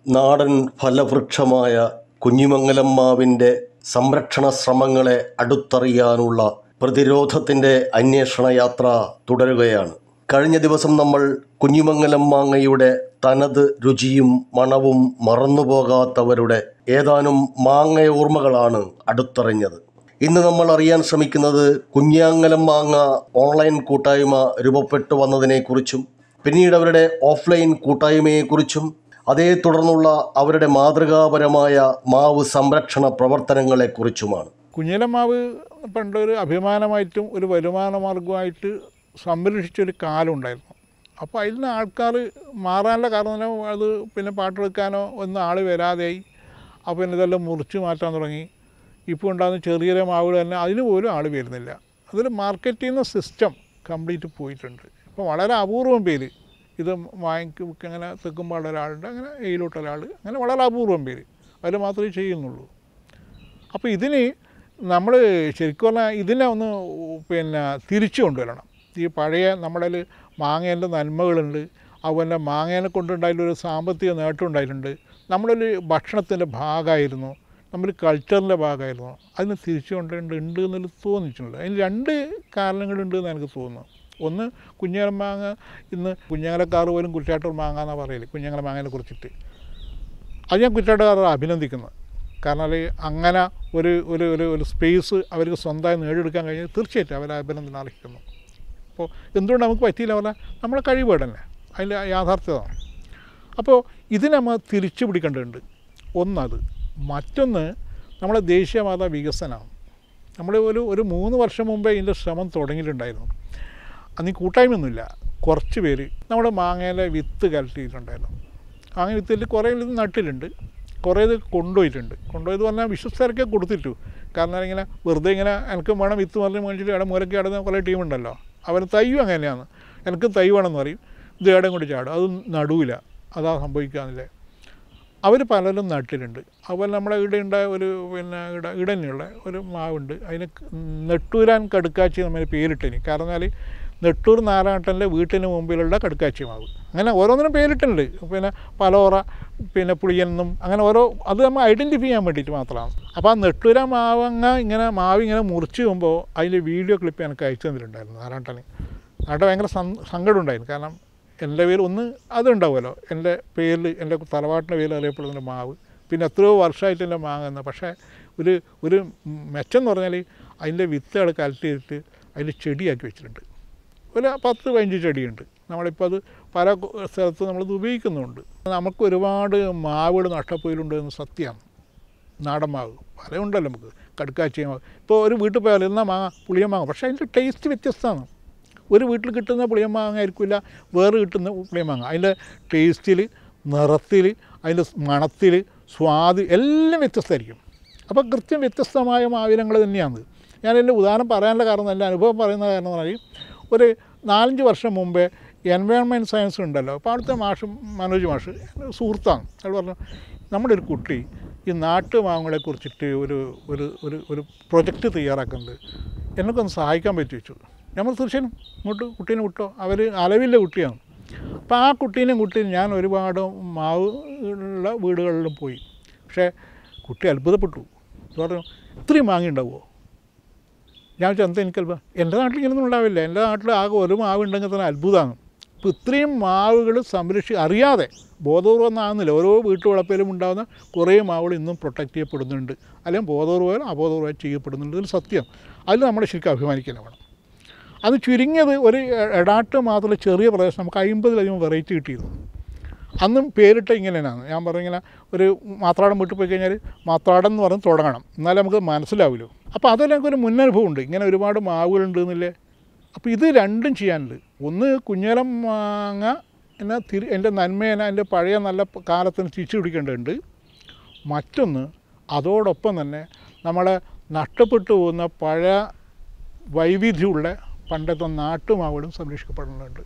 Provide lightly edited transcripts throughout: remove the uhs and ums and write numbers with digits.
നാടൻ ഫലവൃക്ഷമായ കുഞ്ഞിമംഗലം മാവിൻ്റെ സംരക്ഷണ ശ്രമങ്ങളെ അടുത്തറിയാനുള്ള പ്രതിരോധത്തിൻ്റെ അന്വേഷണ യാത്ര തുടരുകയാണ്. കഴിഞ്ഞ ദിവസം നമ്മൾ കുഞ്ഞിമംഗലം മാങ്ങയുടെ തനത് രുചിയും മണവും മറന്നുപോകാത്തവരുടെ ഏതാനും മാങ്ങയോർമ്മകളാണ് അടുത്തറിഞ്ഞത്. ഇന്ന് നമ്മൾ അറിയാൻ ശ്രമിക്കുന്നത് കുഞ്ഞിമംഗലം മാങ്ങ ഓൺലൈൻ കൂട്ടായ്മ രൂപപ്പെട്ടു വന്നതിനെക്കുറിച്ചും പിന്നീട് അവരുടെ ഓഫ്ലൈൻ കൂട്ടായ്മയെക്കുറിച്ചും അതേ തുടർന്നുള്ള അവരുടെ മാതൃകാപരമായ മാവ് സംരക്ഷണ പ്രവർത്തനങ്ങളെക്കുറിച്ചുമാണ്. കുഞ്ഞിമംഗലം മാവ് പണ്ടൊരു അഭിമാനമായിട്ടും ഒരു വരുമാന മാർഗമായിട്ട് സംരക്ഷിച്ചൊരു കാലം ഉണ്ടായിരുന്നു. അപ്പോൾ അതിൽ നിന്ന് ആൾക്കാർ മാറാനുള്ള കാരണം അത് പിന്നെ പാട്ടെടുക്കാനോ ഒന്നും ആൾ വരാതെയായി. അപ്പോൾ പിന്നെ ഇതെല്ലാം മുറിച്ച് മാറ്റാൻ തുടങ്ങി. ഇപ്പോൾ ഉണ്ടാകുന്ന ചെറിയ ചെറിയ മാവുകൾ തന്നെ അതിന് പോലും ആൾ വരുന്നില്ല. അതൊരു മാർക്കറ്റിംഗ് സിസ്റ്റം കംപ്ലീറ്റ് പോയിട്ടുണ്ട്. ഇപ്പോൾ വളരെ അപൂർവം പേര് ഇത് അങ്ങനെ തെക്കുമ്പോൾ ഒരാളുണ്ട്, അങ്ങനെ എയിലോട്ട് ഒരാൾ, അങ്ങനെ വളരെ അപൂർവം പേര് അവർ മാത്രമേ ചെയ്യുന്നുള്ളൂ. അപ്പോൾ ഇതിന് നമ്മൾ ശരിക്കും പറഞ്ഞാൽ ഇതിനെ ഒന്ന് പിന്നെ തിരിച്ചു കൊണ്ടുവരണം. ഈ പഴയ നമ്മളിൽ മാങ്ങേൻ്റെ നന്മകളുണ്ട്, അതുപോലെ മാങ്ങേനെ കൊണ്ടുണ്ടായിട്ടൊരു സാമ്പത്തിക നേട്ടം ഉണ്ടായിട്ടുണ്ട്. നമ്മളൊരു ഭക്ഷണത്തിൻ്റെ ഭാഗമായിരുന്നു, നമ്മൾ കൾച്ചറിൻ്റെ ഭാഗമായിരുന്നു. അതിന് തിരിച്ചു കൊണ്ടുണ്ട് എന്നതിൽ തോന്നിയിട്ടുണ്ട്. അതിന് രണ്ട് കാരണങ്ങളുണ്ട് എന്ന് എനിക്ക് തോന്നുന്നു. ഒന്ന്, കുഞ്ഞിമംഗലം മാങ്ങ ഇന്ന് കുഞ്ഞിമംഗലക്കാർ പോലും കുറ്റാട്ടൂർ മാങ്ങ എന്നാണ് പറയല് കുഞ്ഞിമംഗലം മാങ്ങേനെ കുറിച്ചിട്ട്. അത് ഞാൻ കുറ്റാട്ടുകാരെ അഭിനന്ദിക്കുന്നത്. കാരണം അങ്ങനെ ഒരു ഒരു ഒരു സ്പേസ് അവർക്ക് സ്വന്തമായി നേടിയെടുക്കാൻ കഴിഞ്ഞാൽ തീർച്ചയായിട്ടും അവരെ അഭിനന്ദനം അർഹിക്കുന്നു. അപ്പോൾ എന്തുകൊണ്ട് നമുക്ക് പറ്റിയില്ല പറഞ്ഞാൽ നമ്മളെ കഴിവ് തന്നെ അതിൽ യാഥാർത്ഥ്യമാണ്. അപ്പോൾ ഇതിനെ നമ്മൾ തിരിച്ചു പിടിക്കേണ്ടതുണ്ട്. ഒന്നത്. മറ്റൊന്ന്, നമ്മളെ ദേശീയപാത വികസനമാണ്. നമ്മൾ ഒരു 3 വർഷം മുമ്പേ ഇതിൻ്റെ ശ്രമം തുടങ്ങിയിട്ടുണ്ടായിരുന്നു. അന്ന് ഈ കൂട്ടായ്മയൊന്നുമില്ല. കുറച്ച് പേര് നമ്മുടെ മാങ്ങയിലെ വിത്ത് കലട്ടിയിട്ടുണ്ടായിരുന്നു. മാങ്ങ വിത്തിൽ കുറേ ഇത് നട്ടിട്ടുണ്ട്, കുറേ ഇത് കൊണ്ടുപോയത് പറഞ്ഞാൽ വിശ്വസ്തരൊക്കെ കൊടുത്തിട്ടു. കാരണം ഇങ്ങനെ വെറുതെ ഇങ്ങനെ എനിക്കും വേണം വിത്ത് പറഞ്ഞ് മേടിച്ചിട്ട് ഇവിടെ മൂലയ്ക്ക് കിടന്ന കുറേ ടീമുണ്ടല്ലോ, അവർ തയ്യും അങ്ങനെയാണ്, എനിക്കും തൈ വേണമെന്ന് പറയും, ഇത് ഇടം കൊണ്ട് ചാടും, അത് നടുവില്ല, അതാ സംഭവിക്കാന്നില്ലേ. അവർ പലരും നട്ടിട്ടുണ്ട്. അതുപോലെ നമ്മളെ ഇവിടെ ഉണ്ടായ ഒരു പിന്നെ ഇടനെയുള്ള ഒരു മാവുണ്ട്, അതിന് നെട്ടൂരാൻ കടുക്കാച്ചി നമ്മൾ പേരിട്ടിന്. കാരണം എന്നാൽ നെട്ടൂർ നാരായണൻ്റെ വീട്ടിന് മുമ്പിലുള്ള കടുക്കാച്ചി മാവ്, അങ്ങനെ ഓരോന്നിനും പേരിട്ടുണ്ട്. പിന്നെ പലോറ, പിന്നെ പുളിയെന്നും, അങ്ങനെ ഓരോ അത് നമ്മൾ ഐഡൻറ്റിഫൈ ചെയ്യാൻ വേണ്ടിയിട്ട് മാത്രമാണ്. അപ്പോൾ ആ നെട്ടൂര മാവിങ്ങനെ മുറിച്ച് പോകുമ്പോൾ അതിൽ വീഡിയോ ക്ലിപ്പ് എനിക്ക് അയച്ചു തന്നിട്ടുണ്ടായിരുന്നു നാരായണന്. നാട്ടെ ഭയങ്കര സങ്കടം ഉണ്ടായിരുന്നു. കാരണം എൻ്റെ പേര് ഒന്ന് അതുണ്ടാവുമല്ലോ, എൻ്റെ പേരിൽ എൻ്റെ തറവാട്ടിൻ്റെ പേരിൽ അറിയപ്പെടുന്ന മാവ്, പിന്നെ എത്രയോ വർഷമായിട്ട് എൻ്റെ മാങ്ങുന്ന. പക്ഷേ ഒരു മെച്ചം എന്ന് പറഞ്ഞാൽ അതിൻ്റെ വിത്തുകൾ കലക്ട് ചെയ്തിട്ട് അതിൽ ചെടിയാക്കി വെച്ചിട്ടുണ്ട്. ഒരു 10-15 ചെടിയുണ്ട്. നമ്മളിപ്പോൾ അത് പല സ്ഥലത്തും നമ്മളിത് ഉപയോഗിക്കുന്നുണ്ട്. നമുക്ക് ഒരുപാട് മാവുകൾ നഷ്ടപ്പോയിട്ടുണ്ട് എന്ന് സത്യമാണ്. നാടൻ മാവ് പല ഉണ്ടല്ലോ, നമുക്ക് കടുക്കാച്ചി മാവ്. ഇപ്പോൾ ഒരു വീട്ടിൽ പോയാൽ എന്നാൽ മാങ്ങ പുളിയ മാങ്ങ, പക്ഷേ അതിൻ്റെ ടേസ്റ്റ് വ്യത്യസ്തമാണ്. ഒരു വീട്ടിൽ കിട്ടുന്ന പുളിയ മാങ്ങ ആയിരിക്കില്ല വേറെ കിട്ടുന്ന പുളിയ മാങ്ങ. അതിൻ്റെ ടേസ്റ്റിൽ, നിറത്തിൽ, അതിൻ്റെ മണത്തിൽ, സ്വാദ് എല്ലാം വ്യത്യസ്തമായിരിക്കും. അപ്പോൾ കൃത്യം വ്യത്യസ്തമായ മാവിനങ്ങൾ തന്നെയാണ്. ഞാനെൻ്റെ ഉദാഹരണം പറയാനുള്ള കാരണം, എൻ്റെ അനുഭവം പറയുന്ന കാരണം എന്ന് പറഞ്ഞാൽ, ഒരു 4-5 വർഷം മുമ്പേ എൻവയോൺമെൻറ്റ് സയൻസ് ഉണ്ടല്ലോ, അപ്പോൾ അവിടുത്തെ മനോജ് മാഷ് സുഹൃത്താണ്. അയാൾ പറഞ്ഞു, നമ്മുടെ ഒരു കുട്ടി ഈ നാട്ടുമാങ്ങളെ കുറിച്ചിട്ട് ഒരു പ്രൊജക്റ്റ് തയ്യാറാക്കുന്നുണ്ട്, എന്നൊക്കെ സഹായിക്കാൻ പറ്റി വെച്ചു. നമ്മൾ തീർച്ചയായും ഇങ്ങോട്ട് കുട്ടീനെ വിട്ടോ, അവർ അലവില്ല കുട്ടിയാണ്. അപ്പോൾ ആ കുട്ടീനെയും ഞാൻ ഒരുപാട് മാവ് ഉള്ള വീടുകളിലും പോയി. പക്ഷേ കുട്ടി അത്ഭുതപ്പെട്ടു. പറഞ്ഞു, ഇത്രയും മാങ്ങയുണ്ടാവുമോ? ഞാൻ വെച്ചാൽ എന്താ എനിക്ക് അത്ഭുതം, എൻ്റെ നാട്ടിൽ ഇങ്ങനെയൊന്നും ഉണ്ടാവില്ല, എൻ്റെ നാട്ടിൽ ആകെ ഒരു മാവ് ഉണ്ടെങ്കിൽ തന്നെ അത്ഭുതമാണ്. ഇപ്പോൾ ഇത്രയും മാവുകൾ അറിയാതെ ബോധപൂർവ്വം ആകുന്നില്ല. ഓരോ വീട്ടുവളപ്പിലും ഉണ്ടാകുന്ന കുറേ മാവുകൾ ഇന്നും പ്രൊട്ടക്റ്റ് ചെയ്യപ്പെടുന്നുണ്ട്, അല്ലെങ്കിൽ ബോധപൂർവ്വം അബോധപൂർവ്വം ചെയ്യപ്പെടുന്നുണ്ട്. ഇതിൽ സത്യം. അതിൽ നമ്മൾ ശരിക്കും അഭിമാനിക്കാൻ വേണം. അത് ചുരുങ്ങിയത് ഒരു എടാട്ട് മാത്രമല്ല ചെറിയ പ്രദേശം നമുക്ക് 50-ലധികം വെറൈറ്റി കിട്ടിയിരുന്നു. അന്നും പേരിട്ട് ഇങ്ങനെയാണ്. ഞാൻ പറഞ്ഞിങ്ങനെ ഒരു മാത്രാടൻ വീട്ടിൽ പോയി കഴിഞ്ഞാൽ മാത്രാടൻ എന്ന് പറഞ്ഞ് തുടങ്ങണം, എന്നാലും നമുക്ക് മനസ്സിലാവില്ലോ. അപ്പോൾ അതെല്ലാം എനിക്കൊരു മുന്നനുഭവം ഉണ്ട്, ഇങ്ങനെ ഒരുപാട് മാവുകളുണ്ട് എന്നില്ലേ. അപ്പോൾ ഇത് രണ്ടും ചെയ്യാനുണ്ട്. ഒന്ന്, കുഞ്ഞിമംഗലം മാങ്ങ എൻ്റെ നന്മേനെ എൻ്റെ പഴയ നല്ല കാലത്തിന് തിരിച്ചു പിടിക്കേണ്ടതുണ്ട്. മറ്റൊന്ന്, അതോടൊപ്പം തന്നെ നമ്മളെ നഷ്ടപ്പെട്ടു പോകുന്ന പഴയ വൈവിധ്യമുള്ള പണ്ടത്തെ നാട്ടുമാവുകളും സംരക്ഷിക്കപ്പെടുന്നുണ്ട്.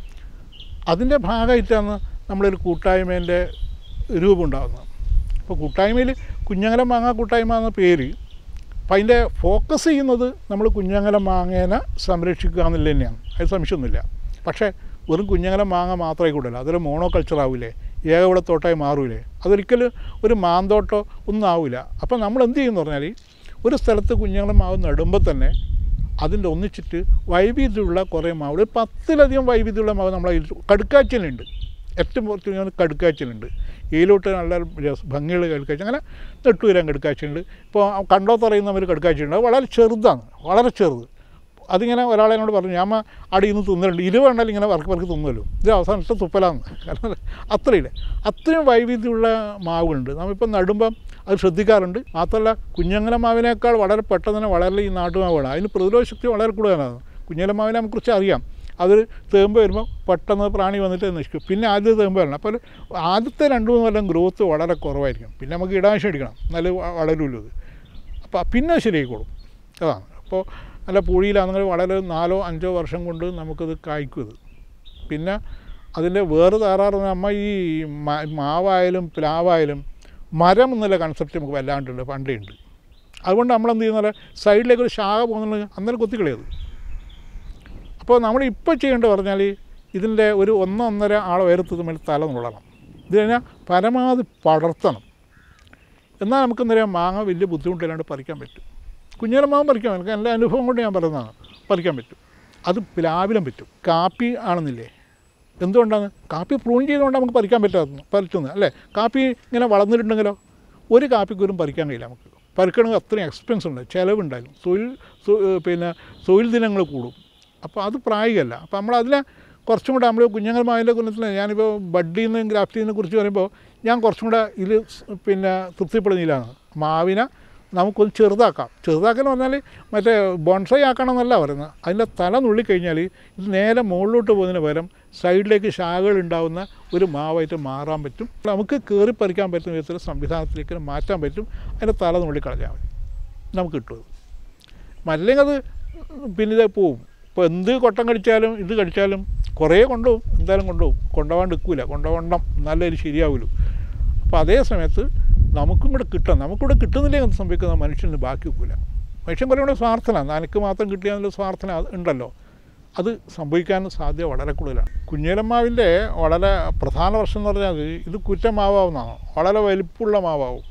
അതിൻ്റെ ഭാഗമായിട്ടാണ് നമ്മളൊരു കൂട്ടായ്മേൻ്റെ രൂപം ഉണ്ടാകുന്നത്. അപ്പോൾ കൂട്ടായ്മയിൽ കുഞ്ഞിമംഗലം മാങ്ങ കൂട്ടായ്മ എന്ന പേര്. അപ്പോൾ അതിൻ്റെ ഫോക്കസ് ചെയ്യുന്നത് നമ്മൾ കുഞ്ഞിമംഗലം മാങ്ങേനെ സംരക്ഷിക്കുക എന്നുള്ളത് തന്നെയാണ്, അത് സംശയമൊന്നുമില്ല. പക്ഷേ വെറും കുഞ്ഞിമംഗലം മാങ്ങ മാത്രമേ കൂടല്ല, അതൊരു മോണോ കൾച്ചർ ആവില്ലേ. ഏകവിളത്തോട്ടമായി മാറൂലേ? അതൊരിക്കലും ഒരു മാന്തോട്ടോ ഒന്നും ആവില്ല. അപ്പം നമ്മൾ എന്ത് ചെയ്യുമെന്ന് പറഞ്ഞാൽ ഒരു സ്ഥലത്ത് കുഞ്ഞുങ്ങളെ മാവ് നടുമ്പോൾ തന്നെ അതിൻ്റെ ഒന്നിച്ചിട്ട് വൈവിധ്യമുള്ള കുറേ മാവ്, 10ലധികം വൈവിധ്യമുള്ള മാവ് നമ്മളെ കടുക്കാച്ചിലുണ്ട്. ഏറ്റവും കുറച്ച് കടുക്കാച്ചിലുണ്ട്. ഇതിലോട്ട് നല്ല ഭംഗിയുള്ള കടുക്കാച്ചി, അങ്ങനെ 8 വരാൻ കടുക്കാച്ചിലുണ്ട്. ഇപ്പോൾ കണ്ടോ പറയുന്നവർ കടുക്കാച്ചിലുണ്ട്. അത് വളരെ ചെറുതാണ്, വളരെ ചെറുത്. അതിങ്ങനെ ഒരാളെ എന്നോട് പറഞ്ഞു, ഞാൻ അടിയിൽ നിന്ന് തിന്നലുണ്ട്, 20 വേണ്ടാലും ഇങ്ങനെ വർക്ക് തുന്നല്ലോ, ഇത് അവസാനം ഇഷ്ടം തുപ്പലാന്ന്. കാരണം അത്രയും വൈവിധ്യമുള്ള മാവുകളുണ്ട്. നമ്മളിപ്പോൾ നടുമ്പം അത് ശ്രദ്ധിക്കാറുണ്ട്. മാത്രമല്ല കുഞ്ഞങ്ങല മാവിനേക്കാൾ വളരെ പെട്ടെന്ന് തന്നെ വളരൽ ഈ നാട്ടുമാവുകളാണ്. അതിന് പ്രതിരോധ ശക്തി വളരെ കൂടുതലാണ്. കുഞ്ഞങ്ങല മാവിനെ നമുക്കുറിച്ച് അറിയാം, അത് തേമ്പ് വരുമ്പോൾ പെട്ടെന്ന് പ്രാണി വന്നിട്ട് നശിക്കും. പിന്നെ ആദ്യത്തെ തേമ്പ് വരണം. അപ്പോൾ ആദ്യത്തെ 2-3 കൊല്ലം ഗ്രോത്ത് വളരെ കുറവായിരിക്കും. പിന്നെ നമുക്ക് ഇടാശം അടിക്കണം, നല്ല വളരുമല്ലോ ഇത്. അപ്പോൾ പിന്നെ ശരിയായിക്കോളും. അതാണ്. അപ്പോൾ നല്ല പൂഴിയിലാണെങ്കിൽ വളരെ 4-5 വർഷം കൊണ്ട് നമുക്കത് കായ്ക്കും ഇത്. പിന്നെ അതിൻ്റെ വേറെ താറാറ് നമ്മൾ ഈ മാവായാലും പ്ലാവായാലും മരം എന്നുള്ള കൺസെപ്റ്റ് നമുക്ക് വല്ലാണ്ടുണ്ട്, പണ്ടേ ഉണ്ട്. അതുകൊണ്ട് നമ്മളെന്ത് ചെയ്യുന്നത്, സൈഡിലേക്ക് ഒരു ശാഖ പോകുന്നുണ്ടെങ്കിൽ അന്നേരം കൊത്തിക്കളയത്. അപ്പോൾ നമ്മൾ ഇപ്പോൾ ചെയ്യേണ്ടത് പറഞ്ഞാൽ ഇതിൻ്റെ ഒരു 1-1.5 ആൾ ഉയരത്തിൽ തമ്മിൽ തല നുള്ളണം. ഇത് കഴിഞ്ഞാൽ പരമാവധി പടർത്തണം. എന്നാൽ നമുക്ക് എന്താ പറയുക, മാങ്ങ വലിയ ബുദ്ധിമുട്ടില്ലാണ്ട് പറിക്കാൻ പറ്റും. കുഞ്ഞിലെ മാങ്ങ പറിക്കാൻ പറ്റും. എൻ്റെ അനുഭവം കൊണ്ട് ഞാൻ പറയുന്നതാണ്, പറിക്കാൻ പറ്റും. അത് പ്ലാവിലും പറ്റും. കാപ്പി ആണെന്നില്ലേ, എന്തുകൊണ്ടാണ് കാപ്പി പ്രൂൺ ചെയ്തുകൊണ്ട് നമുക്ക് പറിക്കാൻ പറ്റുന്നത് അല്ലേ? കാപ്പി ഇങ്ങനെ വളർന്നിട്ടുണ്ടെങ്കിലോ ഒരു കാപ്പിക്കൂരും പറിക്കാൻ കഴിയില്ല. നമുക്ക് പറിക്കണമെങ്കിൽ അത്രയും എക്സ്പെൻസ് ഉണ്ട്, ചിലവുണ്ടാകും, തൊഴിൽ ദിനങ്ങൾ കൂടും. അപ്പോൾ അത് പ്രായോഗികമല്ല. അപ്പോൾ നമ്മളതിനെ കുറച്ചും കൂടെ നമ്മൾ കുഞ്ഞുങ്ങൾ മാവിൻ്റെ കുന്നത്തിൽ ഞാനിപ്പോൾ ബഡ്ഡിൽ നിന്ന് ഗ്രാഫ്റ്റിനെ കുറിച്ച് പറയുമ്പോൾ ഞാൻ കുറച്ചും കൂടെ ഇത് തൃപ്തിപ്പെടുന്നില്ലാണ്. മാവിനെ നമുക്കൊന്ന് ചെറുതാക്കാന്ന് പറഞ്ഞാൽ മറ്റേ ബോൺസൈ ആക്കണം എന്നല്ല പറയുന്നത്. അതിൻ്റെ തല നുള്ളിക്കഴിഞ്ഞാൽ ഇത് നേരെ മുകളിലോട്ട് പോകുന്നതിന് പകരം സൈഡിലേക്ക് ശാഖകൾ ഉണ്ടാകുന്ന ഒരു മാവായിട്ട് മാറാൻ പറ്റും. നമുക്ക് കയറി പറിക്കാൻ പറ്റുന്ന വിധത്തിൽ സംവിധാനത്തിലേക്ക് മാറ്റാൻ പറ്റും. അതിൻ്റെ തല നുള്ളിക്കളഞ്ഞാൽ മതി, നമുക്ക് കിട്ടും. അല്ലെങ്കിൽ അത് പിന്നെ ഇത് പോവും. ഇപ്പോൾ എന്ത് കൊട്ടം കടിച്ചാലും ഇത് കടിച്ചാലും കുറേ കൊണ്ടുപോകും, എന്തായാലും കൊണ്ടുപോകാണ്ട് നിൽക്കില്ല, കൊണ്ടുപോകണം, എന്നാലേ ഇത് ശരിയാവുള്ളൂ. അപ്പോൾ അതേ സമയത്ത് നമുക്കും കൂടെ കിട്ടണം. നമുക്കിവിടെ കിട്ടുന്നില്ലെങ്കിൽ എന്ത് സംഭവിക്കുന്ന മനുഷ്യന് ബാക്കി വെക്കില്ല. മനുഷ്യൻ കുറേ സ്വാർത്ഥനാണ്, നനക്ക് മാത്രം കിട്ടിയാൽ സ്വാർത്ഥന ഉണ്ടല്ലോ, അത് സംഭവിക്കാൻ സാധ്യത വളരെ കൂടുതലാണ്. കുഞ്ഞേലമാവിൻ്റെ വളരെ പ്രധാന പ്രശ്നം എന്ന് പറഞ്ഞാൽ ഇത് കുറ്റമാവാവുന്നതാണ്, വളരെ വലിപ്പമുള്ള മാവാവും.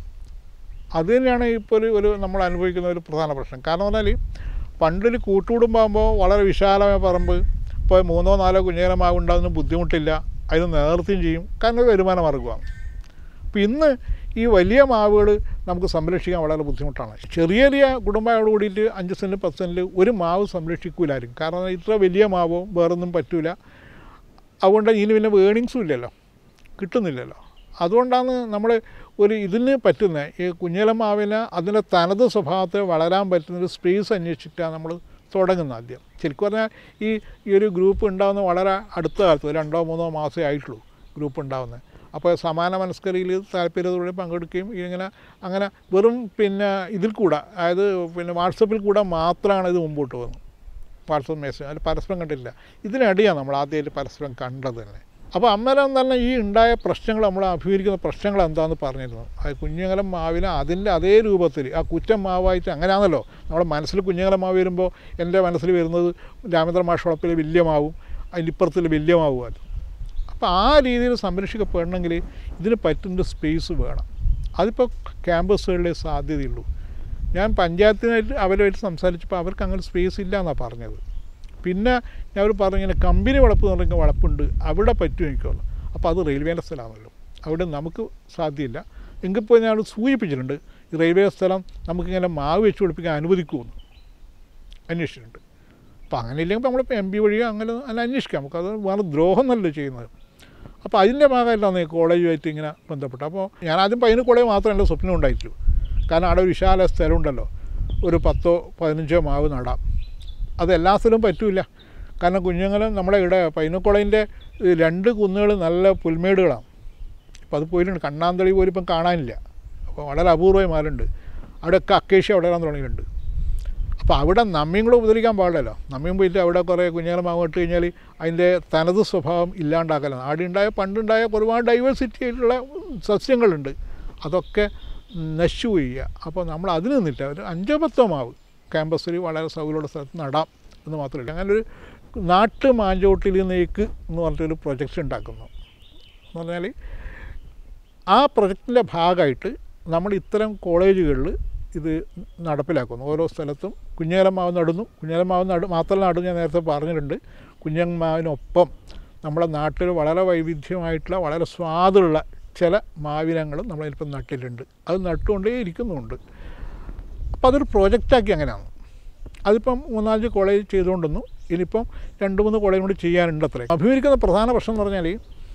അത് തന്നെയാണ് ഇപ്പോൾ ഒരു നമ്മൾ അനുഭവിക്കുന്ന ഒരു പ്രധാന പ്രശ്നം. കാരണം പറഞ്ഞാൽ പണ്ടൊരു കൂട്ടുകുടുംബമാകുമ്പോൾ വളരെ വിശാലമായ പറമ്പ്, ഇപ്പോൾ 3-4 കുഞ്ഞേലമാവ് ഉണ്ടാകുന്ന ബുദ്ധിമുട്ടില്ല, അതിന് നേർത്തിയും ചെയ്യും, കാരണം ഒരു വരുമാന മാർഗ്ഗമാണ്. അപ്പോൾ ഇന്ന് ഈ വലിയ മാവുകൾ നമുക്ക് സംരക്ഷിക്കാൻ വളരെ ബുദ്ധിമുട്ടാണ്. ചെറിയ കുടുംബമായോട് കൂടിയിട്ട് 5 സെൻറ്റ് 10 സെൻറ്റിൽ ഒരു മാവ് സംരക്ഷിക്കില്ലായിരിക്കും. കാരണം ഇത്ര വലിയ മാവോ വേറൊന്നും പറ്റില്ല. അതുകൊണ്ട് ഇതിന് പിന്നെ ഏണിങ്സും ഇല്ലല്ലോ, കിട്ടുന്നില്ലല്ലോ. അതുകൊണ്ടാണ് നമ്മൾ ഇതിന് പറ്റുന്ന ഈ കുഞ്ഞേലം മാവിന് അതിൻ്റെ തനത് സ്വഭാവത്തെ വളരാൻ പറ്റുന്നൊരു സ്പേസ് അന്വേഷിച്ചിട്ടാണ് നമ്മൾ തുടങ്ങുന്നത് ആദ്യം. ശരിക്കും പറഞ്ഞാൽ ഈ ഒരു ഗ്രൂപ്പ് ഉണ്ടാകുന്ന വളരെ അടുത്ത കാലത്ത് 2-3 മാസമേ ആയിട്ടുള്ളൂ ഗ്രൂപ്പ് ഉണ്ടാകുന്നത്. അപ്പോൾ സമാന മനസ്കരിൽ താല്പര്യത്തോടെ പങ്കെടുക്കുകയും അങ്ങനെ വെറും ഇതിൽ കൂടെ, അതായത് വാട്സപ്പിൽ കൂടെ മാത്രമാണ് ഇത് മുമ്പോട്ട് പോകുന്നത്. വാട്സപ്പ് മെസ്സേജ് അതിൽ പരസ്പരം കണ്ടിട്ടില്ല. ഇതിനിടെയാണ് നമ്മൾ ആദ്യമായിട്ട് പരസ്പരം കണ്ടത് തന്നെ. അപ്പോൾ അന്നേരം തന്നെ ഈ ഉണ്ടായ പ്രശ്നങ്ങൾ, നമ്മൾ അഭിമുഖീകരിക്കുന്ന പ്രശ്നങ്ങൾ എന്താണെന്ന് പറഞ്ഞിരുന്നു. അത് കുഞ്ഞുങ്ങലം മാവിനെ അതിൻ്റെ അതേ രൂപത്തിൽ ആ കുറ്റം മാവായിട്ട് അങ്ങനെയാണല്ലോ നമ്മുടെ മനസ്സിൽ കുഞ്ഞുങ്ങലം മാവ് വരുമ്പോൾ എൻ്റെ മനസ്സിൽ വരുന്നത് രാമേന്ദ്ര മാഷ് വളപ്പിൽ വലിയ മാവും അതിൻ്റെ ഇപ്പുറത്തിൽ വലിയ മാവുമാണ്. അപ്പോൾ ആ രീതിയിൽ സംരക്ഷിക്കപ്പെടണമെങ്കിൽ ഇതിന് പറ്റുന്ന സ്പേസ് വേണം. അതിപ്പോൾ ക്യാമ്പസുകളിലെ സാധ്യതയുള്ളൂ. ഞാൻ പഞ്ചായത്തിനായിട്ട് അവരുമായിട്ട് സംസാരിച്ചപ്പോൾ അവർക്ക് അങ്ങനെ സ്പേസ് ഇല്ല എന്നാണ് പറഞ്ഞത്. പിന്നെ ഞാൻ അവർ പറഞ്ഞിങ്ങനെ കമ്പനി വളപ്പ് എന്ന് പറഞ്ഞാൽ വളപ്പുണ്ട്, അവിടെ പറ്റും എനിക്കുള്ളൂ. അപ്പോൾ അത് റെയിൽവേൻ്റെ സ്ഥലമാണല്ലോ, അവിടെ നമുക്ക് സാധ്യമില്ല. എങ്കിൽ പോയി ഞാൻ സൂചിപ്പിച്ചിട്ടുണ്ട്, ഈ റെയിൽവേ സ്ഥലം നമുക്കിങ്ങനെ മാവ് വെച്ച് പിടിപ്പിക്കാൻ അനുവദിക്കുമെന്ന് അന്വേഷിച്ചിട്ടുണ്ട്. അപ്പോൾ അങ്ങനെ ഇല്ലെങ്കിൽ നമ്മളിപ്പോൾ MP വഴിയോ അങ്ങനെ അന്വേഷിക്കാം. നമുക്കത് വേറെ ദ്രോഹം നല്ല ചെയ്യുന്നത്. അപ്പോൾ അതിൻ്റെ ഭാഗമായിട്ടാണ് ഈ കോളേജുമായിട്ട് ഇങ്ങനെ ബന്ധപ്പെട്ടത്. അപ്പോൾ ഞാൻ ആദ്യം പയ്യന്നൂർ കോളേജ് മാത്രമല്ല സ്വപ്നം ഉണ്ടായിട്ടുള്ളൂ. കാരണം അവിടെ വിശാല സ്ഥലമുണ്ടല്ലോ, ഒരു 10-15 മാവ് നടാം. അത് എല്ലാ സ്ഥലവും പറ്റില്ല. കാരണം കുഞ്ഞുങ്ങളും നമ്മുടെ ഇവിടെ പയ്യന്നൂർ കോളേജിൻ്റെ 2 കുന്നുകൾ നല്ല പുൽമേടുകളാണ്. അപ്പോൾ അത് പോയിട്ടുണ്ട്, കണ്ണാന്തളി പോലും ഇപ്പം കാണാനില്ല. അപ്പോൾ വളരെ അപൂർവമായി മാറുണ്ട്. അവിടെയൊക്കെ അക്കേഷ്യ വളരാൻ തുടങ്ങിയിട്ടുണ്ട്. അപ്പോൾ അവിടെ നമ്മയും കൂടെ ഉപദ്രവിക്കാൻ പാടില്ലല്ലോ. നമ്മയും പോയിട്ട് അവിടെ കുറേ കുഞ്ഞുങ്ങൾ മാവ് ഇട്ട് കഴിഞ്ഞാൽ അതിൻ്റെ തനത് സ്വഭാവം ഇല്ലാണ്ടാക്കലാണ്. ആടുണ്ടായ പണ്ടുണ്ടായ ഒരുപാട് ഡൈവേഴ്സിറ്റി ആയിട്ടുള്ള സസ്യങ്ങളുണ്ട്, അതൊക്കെ നശിച്ചു പോവുക. അപ്പോൾ നമ്മൾ അതിന് നിന്നിട്ട് ഒരു 5-10 മാവ് ക്യാമ്പസിൽ വളരെ സൗകര്യമുള്ള സ്ഥലത്ത് നടാം എന്ന് മാത്രമല്ല. അങ്ങനൊരു നാട്ടു മാഞ്ചോട്ടിൽ നീക്ക് എന്ന് പറഞ്ഞിട്ടൊരു പ്രൊജക്റ്റ് ഉണ്ടാക്കുന്നു. എന്ന് പറഞ്ഞാൽ ആ പ്രൊജക്റ്റിൻ്റെ ഭാഗമായിട്ട് നമ്മൾ ഇത്തരം കോളേജുകളിൽ ഇത് നടപ്പിലാക്കുന്നു. ഓരോ സ്ഥലത്തും കുഞ്ഞേലമാവ് നടുന്നു. കുഞ്ഞേലമാവ് മാത്രമല്ല നടുന്നു, ഞാൻ നേരത്തെ പറഞ്ഞിട്ടുണ്ട്. കുഞ്ഞമാവിനൊപ്പം നമ്മുടെ നാട്ടിൽ വളരെ വൈവിധ്യമായിട്ടുള്ള വളരെ സ്വാദുള്ള ചില മാവിനങ്ങളും നമ്മളിപ്പം നട്ടിട്ടുണ്ട്. അത് നട്ടുകൊണ്ടേ ഇരിക്കുന്നുമുണ്ട്. അപ്പോൾ അതൊരു പ്രോജക്റ്റാക്കി അങ്ങനെയാണ്. അതിപ്പം 3-4 കോളേജ് ചെയ്തുകൊണ്ടിരുന്നു. ഇനിയിപ്പം 2-3 കോളേജ് കൂടി ചെയ്യാനുണ്ട്. അത്രയും അഭിമുഖീകരിക്കുന്ന പ്രധാന പ്രശ്നം എന്ന് പറഞ്ഞാൽ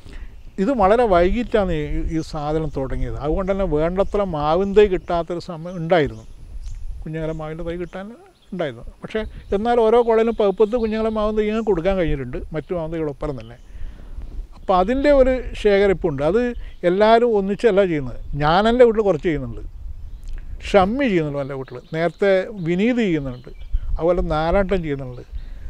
ഇത് വളരെ വൈകിട്ടാണ് ഈ സാധനം തുടങ്ങിയത്. അതുകൊണ്ട് തന്നെ വേണ്ടത്ര മാവിൻ തൈ കിട്ടാത്തൊരു സമയം ഉണ്ടായിരുന്നു. കുഞ്ഞുങ്ങളെ മാവിൻ്റെ തൈ കിട്ടാൻ ഉണ്ടായിരുന്നു. പക്ഷേ എന്നാലും ഓരോ കോളേജിലും 10 കുഞ്ഞുങ്ങളെ മാവിൻ തൈ ഇങ്ങനെ കൊടുക്കാൻ കഴിഞ്ഞിട്ടുണ്ട്, മറ്റു മാവിൻ തൈകളൊപ്പം തന്നെ. അപ്പോൾ അതിൻ്റെ ഒരു ശേഖരിപ്പുണ്ട്. അത് എല്ലാവരും ഒന്നിച്ചല്ല ചെയ്യുന്നത്. ഞാൻ എൻ്റെ വീട്ടിൽ കുറച്ച് ചെയ്യുന്നുണ്ട്, ഷമ്മി ചെയ്യുന്നുണ്ട് എൻ്റെ വീട്ടിൽ, നേരത്തെ വിനീത് ചെയ്യുന്നുണ്ട്, അതുപോലെ നാരാട്ടം ചെയ്യുന്നുണ്ട്,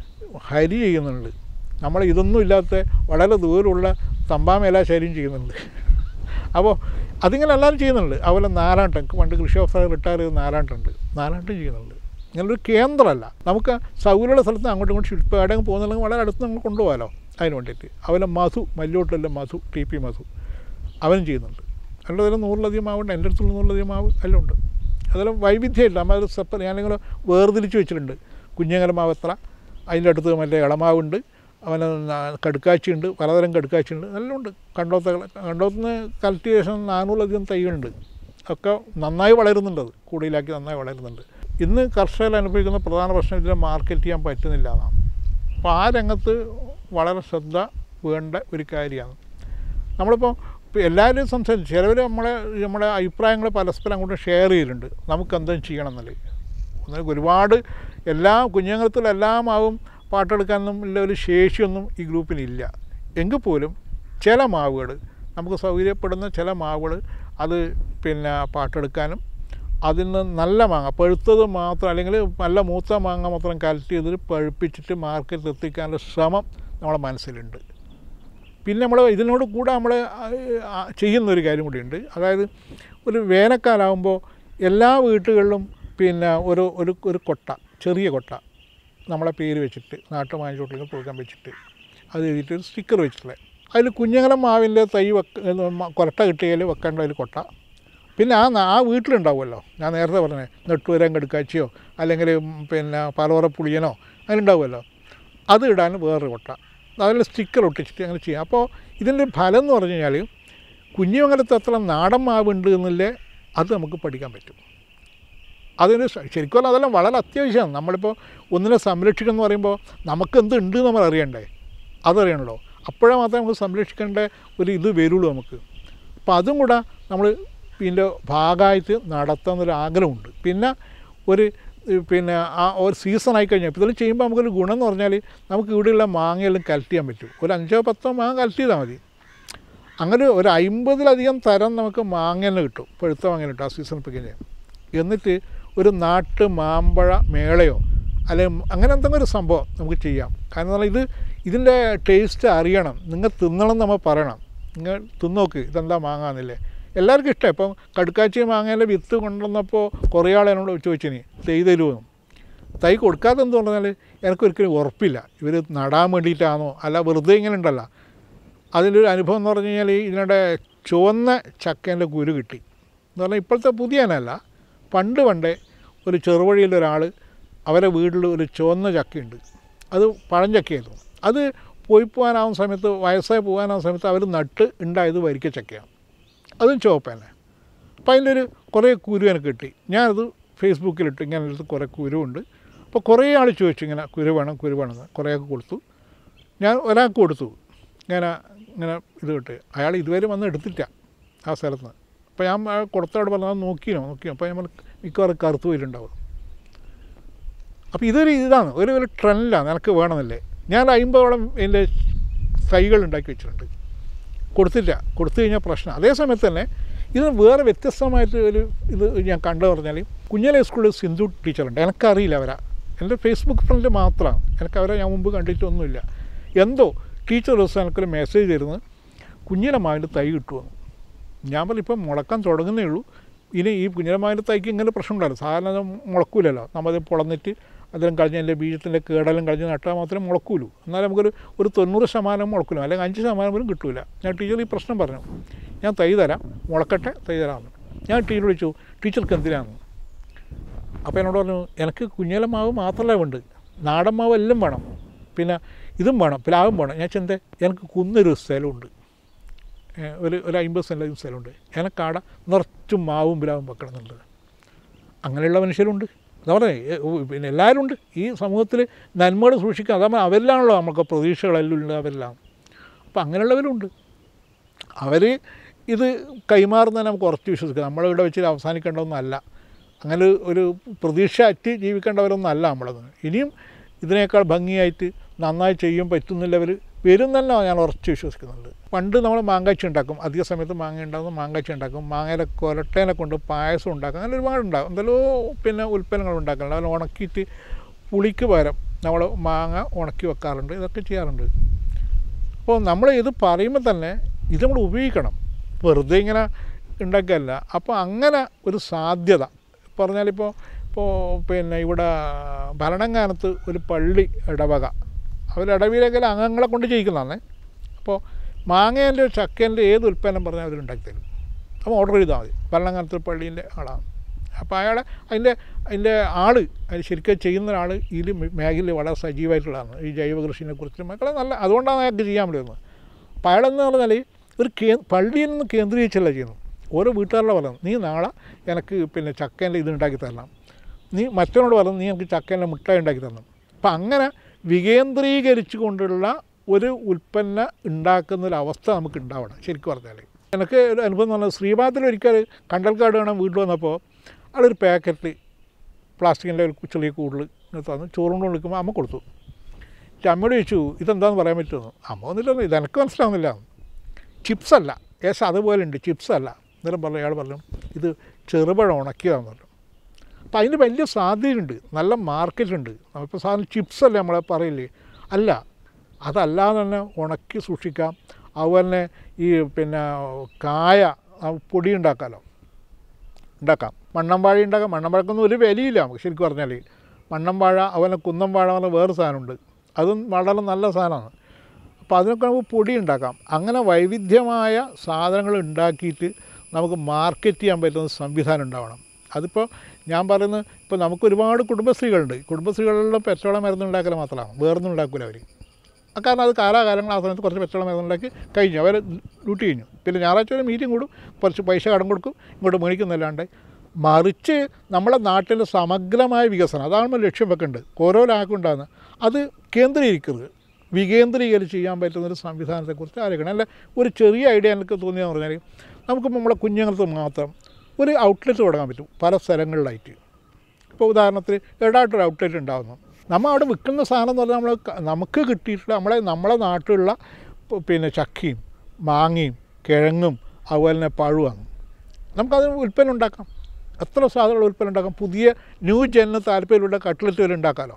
ഹരി ചെയ്യുന്നുണ്ട്, നമ്മൾ ഇതൊന്നും ഇല്ലാത്ത വളരെ ദൂരമുള്ള തമ്പാമേലാശ്ശേരിയും ചെയ്യുന്നുണ്ട്. അപ്പോൾ അതിങ്ങനെ എല്ലാവരും ചെയ്യുന്നുണ്ട്. അതുപോലെ നാരാട്ടം, പണ്ട് കൃഷി ഓഫീസർ റിട്ടയർ ചെയ്ത് നാരാട്ടം ചെയ്യുന്നുണ്ട്. ഇങ്ങനൊരു കേന്ദ്രമല്ല, നമുക്ക് സൗകര്യമുള്ള സ്ഥലത്ത് അങ്ങോട്ടും ഇങ്ങോട്ടും ഇപ്പോൾ എവിടെയെങ്കിലും പോകുന്നുണ്ടെങ്കിൽ വളരെ അടുത്ത് നമ്മൾ കൊണ്ടുപോകാമല്ലോ അതിന് വേണ്ടിയിട്ട്. അതുപോലെ മധു, മല്ലോട്ടിലെ മധു, TP മധു, അവനും ചെയ്യുന്നുണ്ട്. അതിൻ്റെ അതിൽ 100-ലധികം മാവുണ്ട്. എൻ്റെ അടുത്തുള്ള 100-ലധികം മാവ് എല്ലാം ഉണ്ട്. അതെല്ലാം വൈവിധ്യമില്ല. നമ്മളത് സെപ്പറേറ്റ് ഞാനിങ്ങനെ വേർതിരിച്ച് വെച്ചിട്ടുണ്ട്. കുഞ്ഞങ്ങല മാവ് എത്ര, അതിൻ്റെ അടുത്ത് മറ്റേ ഇളമാവുണ്ട്, അവന് കടുക്കാച്ചിയുണ്ട്, പലതരം കടുക്കാച്ചിയുണ്ട്, എല്ലാം ഉണ്ട്. കണ്ടോത്തുനിന്ന് കൾട്ടിവേഷൻ 400-ലധികം തൈകളുണ്ട്. ഒക്കെ നന്നായി വളരുന്നുണ്ട്. അത് കൂടുതലാക്കി നന്നായി വളരുന്നുണ്ട്. ഇന്ന് കർഷകർ അനുഭവിക്കുന്ന പ്രധാന പ്രശ്നം ഇതിനെ മാർക്കറ്റ് ചെയ്യാൻ പറ്റുന്നില്ല എന്നാണ്. അപ്പോൾ ആ രംഗത്ത് വളരെ ശ്രദ്ധ വേണ്ട ഒരു കാര്യമാണ്. നമ്മളിപ്പോൾ എല്ലാവരും സംസാരിച്ചു, ചിലവർ നമ്മുടെ അഭിപ്രായങ്ങൾ പരസ്പരം അങ്ങോട്ട് ഷെയർ ചെയ്തിട്ടുണ്ട്. നമുക്ക് എന്തെങ്കിലും ചെയ്യണം എന്നുള്ളത്. ഒരുപാട് എല്ലാ കുഞ്ഞുങ്ങളത്തിൽ എല്ലാ മാവും പാട്ടെടുക്കാനൊന്നും ഉള്ള ഒരു ശേഷിയൊന്നും ഈ ഗ്രൂപ്പിനില്ല. എങ്കിൽ പോലും ചില മാവുകൾ, നമുക്ക് സൗകര്യപ്പെടുന്ന ചില മാവുകൾ അത് പാട്ടെടുക്കാനും അതിൽ നിന്ന് നല്ല മാങ്ങ, പഴുത്തത് മാത്രം അല്ലെങ്കിൽ നല്ല മൂത്ത മാങ്ങ മാത്രം കലക്ട് ചെയ്തിട്ട് പഴുപ്പിച്ചിട്ട് മാർക്കറ്റിൽ എത്തിക്കാനുള്ള ശ്രമം നമ്മുടെ മനസ്സിലുണ്ട്. പിന്നെ നമ്മൾ ഇതിനോട് കൂടെ നമ്മൾ ചെയ്യുന്നൊരു കാര്യം കൂടിയുണ്ട്. അതായത് ഒരു വേനൽക്കാലാകുമ്പോൾ എല്ലാ വീട്ടുകളിലും ഒരു കൊട്ട, ചെറിയ കൊട്ട നമ്മളെ പേര് വെച്ചിട്ട് നാട്ടുമാഞ്ചോട്ടിലേക്ക് കൊടുക്കാൻ വെച്ചിട്ട് അത് എഴുതിയിട്ട് ഒരു സ്റ്റിക്കർ വെച്ചിട്ടുള്ളത്. അതിൽ കുഞ്ഞങ്ങലം മാവിൻ്റെ തൈ കൊരട്ട കിട്ടിയാൽ വെക്കേണ്ട ഒരു കൊട്ട. പിന്നെ ആ വീട്ടിലുണ്ടാവുമല്ലോ, ഞാൻ നേരത്തെ പറഞ്ഞത് നെട്ടൂരം കടുക്കാച്ചിയോ അല്ലെങ്കിൽ പലവറ പുളിയനോ അതിലുണ്ടാവുമല്ലോ, അത് ഇടാൻ വേറൊരു കൊട്ട, അതിൽ സ്റ്റിക്കർ ഒട്ടിച്ചിട്ട് അങ്ങനെ ചെയ്യാം. അപ്പോൾ ഇതിൻ്റെ ഫലം എന്ന് പറഞ്ഞു കഴിഞ്ഞാൽ കുഞ്ഞിമംഗലത്ത് എത്ര നാടൻ മാവുണ്ട് എന്നല്ലേ അത് നമുക്ക് പഠിക്കാൻ പറ്റും. അതിന് ശരിക്കും അതെല്ലാം വളരെ അത്യാവശ്യമാണ്. നമ്മളിപ്പോൾ ഒന്നിനെ സംരക്ഷിക്കുക എന്ന് പറയുമ്പോൾ നമുക്ക് എന്തുണ്ട് നമ്മൾ അറിയണ്ടേ, അതറിയണല്ലോ. അപ്പോഴേ മാത്രമേ നമുക്ക് സംരക്ഷിക്കേണ്ട ഒരു ഇത് വരുള്ളൂ നമുക്ക്. അപ്പോൾ അതും കൂടെ നമ്മൾ ഇതിൻ്റെ ഭാഗമായിട്ട് നടത്താമെന്നൊരു ആഗ്രഹമുണ്ട്. പിന്നെ ആ ഒരു സീസണായി കഴിഞ്ഞാൽ ഇപ്പോൾ ഇതെല്ലാം ചെയ്യുമ്പോൾ നമുക്കൊരു ഗുണം എന്ന് പറഞ്ഞാൽ നമുക്ക് ഇവിടെയുള്ള മാങ്ങയെല്ലാം കളക്ട് ചെയ്യാൻ പറ്റും. ഒരു 5-10 മാങ്ങ കളക്ട് ചെയ്താൽ മതി. അങ്ങനെ ഒരു 50-ലധികം തരം നമുക്ക് മാങ്ങ തന്നെ കിട്ടും, പഴുത്ത മാങ്ങ കിട്ടും ആ സീസൺ ഇപ്പോൾ കഴിഞ്ഞാൽ. എന്നിട്ട് ഒരു നാട്ട് മാമ്പഴ മേളയോ അല്ലെങ്കിൽ അങ്ങനെ എന്തെങ്കിലും ഒരു സംഭവം നമുക്ക് ചെയ്യാം. കാരണം ഇതിൻ്റെ ടേസ്റ്റ് അറിയണം, നിങ്ങൾ തിന്നണം നമ്മൾ പറയണം. നിങ്ങൾ തിന്നോക്ക് ഇതെന്താ മാങ്ങാന്നില്ലേ, എല്ലാവർക്കും ഇഷ്ടം. ഇപ്പം കടുക്കാച്ചി മാങ്ങേൻ്റെ വിത്ത് കൊണ്ടുവന്നപ്പോൾ കുറേ ആൾ എന്നോട് ചോദിച്ചിനി തൈ തരുമെന്നും. തൈ കൊടുക്കാത്ത എന്ത് പറഞ്ഞാൽ എനിക്കൊരിക്കലും ഉറപ്പില്ല ഇവർ നടാൻ വേണ്ടിയിട്ടാണോ അല്ല വെറുതെ ഇങ്ങനെ ഉണ്ടല്ലോ. അതിലൊരു അനുഭവം എന്ന് പറഞ്ഞു കഴിഞ്ഞാൽ ഇതിനിടെ ചുവന്ന ചക്കേൻ്റെ കുരു കിട്ടി എന്ന് പറഞ്ഞാൽ ഇപ്പോഴത്തെ പുതിയനല്ല, പണ്ടേ ഒരു ചെറുവഴിയിലൊരാൾ അവരെ വീട്ടിൽ ഒരു ചുവന്ന ചക്കയുണ്ട്, അത് പഴഞ്ചക്കയായിരുന്നു. അത് പോകാനാവുന്ന സമയത്ത് വയസ്സായി പോകാനാവുന്ന സമയത്ത് അവർ നട്ട് ഉണ്ടായത് വരിക്ക ചക്കയാണ്, അതും ചുവപ്പ് തന്നെ. അപ്പോൾ അതിൻ്റെ കുറേ കുരു എനിക്ക് കിട്ടി. ഞാനത് ഫേസ്ബുക്കിലിട്ട് ഇങ്ങനെ കുറേ കുരുവുണ്ട്. അപ്പോൾ കുറേ ആൾ ചോദിച്ചു ഇങ്ങനെ കുരു വേണമെന്ന്, കുറേയൊക്കെ കൊടുത്തു. ഞാൻ ഒരാൾക്ക് കൊടുത്തു, ഇങ്ങനെ ഇത് കിട്ടി. അയാൾ ഇതുവരെ വന്ന് എടുത്തില്ല ആ സ്ഥലത്ത് നിന്ന്. അപ്പോൾ ഞാൻ കൊടുത്തവിടെ പറഞ്ഞാൽ നോക്കിയോ. അപ്പോൾ നമ്മൾ മിക്കവാറും കറുത്ത് പോയിട്ടുണ്ടാവും. അപ്പോൾ ഇതാണ് ഒരു ട്രെൻഡിലാണ്, എനിക്ക് വേണമെന്നില്ലേ. ഞാൻ 50ഓളം എൻ്റെ തൈകൾ ഉണ്ടാക്കി വെച്ചിട്ടുണ്ട്, കൊടുത്തു കഴിഞ്ഞാൽ പ്രശ്നം. അതേ സമയത്ത് തന്നെ ഇത് വേറെ വ്യത്യസ്തമായിട്ട് ഇത് ഞാൻ കണ്ടു പറഞ്ഞാൽ കുഞ്ഞിലെ സ്കൂളിൽ സിന്ധു ടീച്ചറുണ്ട്, എനിക്കറിയില്ല അവരാ, എൻ്റെ ഫേസ്ബുക്ക് ഫ്രണ്ട് മാത്രമാണ്, എനിക്കവരെ ഞാൻ മുമ്പ് കണ്ടിട്ടൊന്നുമില്ല. എന്തോ ടീച്ചർ ദിവസം എനിക്കൊരു മെസ്സേജ് തരുന്നത് കുഞ്ഞിലെ മാവിൻ്റെ തൈ കിട്ടുമെന്ന്. ഞാൻ പറഞ്ഞു ഇപ്പം മുളക്കാൻ തുടങ്ങുന്നേ ഉള്ളൂ, ഇനി ഈ കുഞ്ഞിലമാവിൻ്റെ തൈക്ക് ഇങ്ങനെ പ്രശ്നം ഉണ്ടാവില്ല. സാധാരണ അത് മുളക്കൂലല്ലോ. നമ്മളത് പൊളന്നിട്ട് അതെല്ലാം കഴിഞ്ഞ് അതിൻ്റെ ബീജത്തിൻ്റെ കേടെല്ലാം കഴിഞ്ഞ് നട്ടാൽ മാത്രമേ മുളക്കൂലൂ. എന്നാലും നമുക്കൊരു 90% മുളക്കില്ല, അല്ലെങ്കിൽ 5% പോലും കിട്ടില്ല. ഞാൻ ടീച്ചർ ഈ പ്രശ്നം പറഞ്ഞു, ഞാൻ തൈ തരാം, മുളക്കട്ടെ, തൈ തരാമെന്ന്. ഞാൻ ടീച്ചർ വിളിച്ചു, ടീച്ചർക്ക് എന്തിനാണെന്ന്. അപ്പോൾ എന്നോട് പറഞ്ഞു, എനിക്ക് കുഞ്ഞിലമാവ് മാത്രമല്ല വേണ്ടത്, നാടൻ മാവ് എല്ലാം വേണം, പിന്നെ ഇതും വേണം, പ്ലാവും വേണം. ഞാൻ ചെന്തേ എനിക്ക് കുന്നൊരു സ്ഥലമുണ്ട്, ഒരു 50 സെൻറ്റ് സ്ഥലമുണ്ട്, എനിക്കാടെ നിറച്ചും മാവും പ്ലാവും വെക്കണമെന്നുള്ളത്. അങ്ങനെയുള്ള മനുഷ്യരുണ്ട്. എന്താ പറയുക, പിന്നെ എല്ലാവരും ഉണ്ട് ഈ സമൂഹത്തിൽ. നന്മകൾ സൂക്ഷിക്കുക, അതാകുമ്പോൾ അവരിലാണല്ലോ നമുക്ക് പ്രതീക്ഷകളെല്ലാം ഉണ്ട്, അവരെല്ലാം. അപ്പോൾ അങ്ങനെയുള്ളവരുണ്ട്. അവർ ഇത് കൈമാറുന്നതിന് നമുക്ക് ഉറച്ച് വിശ്വസിക്കുക. നമ്മളിവിടെ വെച്ച് അവസാനിക്കേണ്ടതൊന്നുമല്ല, അങ്ങനെ ഒരു പ്രതീക്ഷ അറ്റ് ജീവിക്കേണ്ടവരൊന്നുമല്ല നമ്മളത്. ഇനിയും ഇതിനേക്കാൾ ഭംഗിയായിട്ട് നന്നായി ചെയ്യാൻ പറ്റുന്നില്ലവർ വരും തന്നെ ഞാൻ ഉറച്ച് വിശ്വസിക്കുന്നുണ്ട്. പണ്ട് നമ്മൾ മാങ്ങാച്ചി ഉണ്ടാക്കും, അധിക സമയത്ത് മാങ്ങ ഉണ്ടാകുന്ന മാങ്ങാച്ചി ഉണ്ടാക്കും, മാങ്ങയിലെ കൊരട്ടേനെ കൊണ്ട് പായസം ഉണ്ടാക്കും, അങ്ങനെ ഒരുപാടുണ്ടാകും. എന്തെല്ലോ പിന്നെ ഉൽപ്പന്നങ്ങൾ ഉണ്ടാക്കാറുണ്ട്. അതിൽ ഉണക്കിയിട്ട് പുളിക്ക് പകരം നമ്മൾ മാങ്ങ ഉണക്കി വെക്കാറുണ്ട്, ഇതൊക്കെ ചെയ്യാറുണ്ട്. അപ്പോൾ നമ്മൾ ഇത് പറയുമ്പോൾ തന്നെ ഇത് നമ്മൾ ഉപയോഗിക്കണം, വെറുതെ ഇങ്ങനെ ഉണ്ടാക്കിയല്ല. അപ്പോൾ അങ്ങനെ ഒരു സാധ്യത പറഞ്ഞാലിപ്പോൾ പിന്നെ ഇവിടെ ഭരണങ്ങാനത്ത് ഒരു പള്ളി ഇടവക, അവർ ഇടവിയിലേക്കെല്ലാം അംഗങ്ങളെ കൊണ്ട് ചെയ്യിക്കുന്നതാണ്. അപ്പോൾ മാങ്ങേൻ്റെ ചക്കേൻ്റെ ഏത് ഉൽപ്പന്നം പറഞ്ഞാൽ അവരുണ്ടാക്കി തരും. അപ്പോൾ ഓർഡർ ചെയ്താൽ മതി. ഭരണങ്ങാനത്ത് പള്ളീൻ്റെ ആളാണ്. അപ്പോൾ അയാളെ അതിൻ്റെ ആൾ അത് ശരിക്കും ചെയ്യുന്ന ഒരാൾ ഇതിൽ മേഖലയിൽ വളരെ സജീവമായിട്ടുള്ളതാണ്, ഈ ജൈവ കൃഷിനെ കുറിച്ച് മക്കളെ നല്ല, അതുകൊണ്ടാണ് അയാൾക്ക് ചെയ്യാൻ പറ്റുന്നത്. അപ്പോൾ അയാളെന്ന് പറഞ്ഞാൽ ഒരു പള്ളിയിൽ നിന്ന് കേന്ദ്രീകരിച്ചല്ല ചെയ്യുന്നു. ഓരോ വീട്ടുകാരുടെ പറയുന്നത്, നീ നാളെ എനിക്ക് പിന്നെ ചക്കേൻ്റെ ഇത് ഉണ്ടാക്കി തരണം, നീ മറ്റവനോട് പറയുന്നത് നീ എനിക്ക് ചക്കേൻ്റെ മിഠായി ഉണ്ടാക്കി തരണം. അപ്പം അങ്ങനെ വികേന്ദ്രീകരിച്ചു കൊണ്ടുള്ള ഒരു ഉൽപ്പന്നം ഉണ്ടാക്കുന്നൊരവസ്ഥ നമുക്ക് ഉണ്ടാവണം. ശരിക്കും പറഞ്ഞാൽ എനിക്ക് ഒരു അനുഭവം എന്ന് പറഞ്ഞാൽ, ശ്രീപാദത്തിൽ ഒരിക്കൽ കണ്ടൽക്കാട് കാണാൻ വീട്ടിൽ വന്നപ്പോൾ ആളൊരു പാക്കറ്റ് പ്ലാസ്റ്റിക്കിൻ്റെ ഒരു ചെറിയ കൂടുതൽ തന്നു, ചോറുകൊണ്ട് വിളിക്കുമ്പോൾ അമ്മ കൊടുത്തു. അമ്മയോട് ചോദിച്ചു, ഇതെന്താണെന്ന് പറയാൻ പറ്റുമെന്ന്. അമ്മ വന്നിട്ടൊന്നും ഇതെനിക്ക് മനസ്സിലാവുന്നില്ല. ചിപ്സല്ല, ഏകദേശം അതുപോലെ ഉണ്ട്, ചിപ്സല്ല. അന്നേരം പറഞ്ഞു, അയാൾ പറഞ്ഞു ഇത് ചെറുപഴം ഉണക്കിയതാണെന്ന് പറഞ്ഞു. അപ്പം അതിന് വലിയ സാധ്യതയുണ്ട്, നല്ല മാർക്കറ്റുണ്ട്. നമ്മളിപ്പോൾ സാധനം ചിപ്സല്ലേ നമ്മളെ പറയില്ലേ, അല്ല, അതല്ലാതെ തന്നെ ഉണക്കി സൂക്ഷിക്കാം. അതുപോലെ തന്നെ ഈ പിന്നെ കായ പൊടി ഉണ്ടാക്കാമല്ലോ, ഉണ്ടാക്കാം. മണ്ണമ്പാഴ ഉണ്ടാക്കാം. മണ്ണമ്പാഴക്കൊന്നും ഒരു വിലയില്ല നമുക്ക് ശരിക്കും പറഞ്ഞാൽ. മണ്ണമ്പാഴ അതുപോലെ കുന്നമ്പാഴ പറഞ്ഞ വേറെ സാധനമുണ്ട്, അതും വളരെ നല്ല സാധനമാണ്. അപ്പോൾ അതിനൊക്കെ നമുക്ക് പൊടി ഉണ്ടാക്കാം. അങ്ങനെ വൈവിധ്യമായ സാധനങ്ങൾ ഉണ്ടാക്കിയിട്ട് നമുക്ക് മാർക്കറ്റ് ചെയ്യാൻ പറ്റുന്ന സംവിധാനം ഉണ്ടാവണം. അതിപ്പോൾ ഞാൻ പറയുന്നത്, ഇപ്പോൾ നമുക്ക് ഒരുപാട് കുടുംബശ്രീകളുണ്ട്. കുടുംബശ്രീകളിലും പെട്രോളം മരുന്നുണ്ടാക്കൽ മാത്രമാണ്, വേറൊന്നും ഉണ്ടാക്കില്ല അവർ. കാരണം അത് കാലാകാലങ്ങൾ ആ സമയത്ത് കുറച്ച് പെട്രോളം മരുന്നുണ്ടാക്കി കഴിഞ്ഞു, അവർ ഡ്യൂട്ടി കഴിഞ്ഞു. പിന്നെ ഞായറാഴ്ച ഒരു മീറ്റിംഗ് കൂടും, കുറച്ച് പൈസ കടം കൊടുക്കും, ഇങ്ങോട്ട് മേടിക്കുന്നല്ലാണ്ട്. മറിച്ച് നമ്മളെ നാട്ടിലെ സമഗ്രമായ വികസനം, അതാണ് നമ്മൾ ലക്ഷ്യം വെക്കേണ്ടത്. ഓരോ ലാക്കുണ്ടാകുന്നത് അത് കേന്ദ്രീകരിക്കരുത്, വികേന്ദ്രീകരിച്ച് ചെയ്യാൻ പറ്റുന്നൊരു സംവിധാനത്തെക്കുറിച്ച് ആലോചിക്കണം. അല്ല, ഒരു ചെറിയ ഐഡിയ എനിക്ക് തോന്നിയെന്ന് പറഞ്ഞാൽ, നമുക്കിപ്പോൾ നമ്മളെ കുഞ്ഞുങ്ങൾക്ക് മാത്രം ഒരു ഔട്ട്ലെറ്റ് തുടങ്ങാൻ പറ്റും പല സ്ഥലങ്ങളിലായിട്ട്. ഇപ്പോൾ ഉദാഹരണത്തിന് എടായിട്ടൊരു ഔട്ട്ലെറ്റ് ഉണ്ടാകുന്നു. നമ്മൾ അവിടെ വിൽക്കുന്ന സാധനം എന്ന് പറഞ്ഞാൽ നമുക്ക് കിട്ടിയിട്ടുള്ള നമ്മളെ നാട്ടിലുള്ള പിന്നെ ചക്കയും മാങ്ങയും കിഴങ്ങും അതുപോലെ തന്നെ പഴവുമാണ്. നമുക്കതിന് ഉൽപ്പന്നം ഉണ്ടാക്കാം, എത്ര സാധനമുള്ള ഉൽപ്പന്നം ഉണ്ടാക്കാം. പുതിയ ന്യൂ ജെന്നിന് താല്പര്യമുള്ള കട്ട്ലറ്റ് വരെ ഉണ്ടാക്കാമല്ലോ,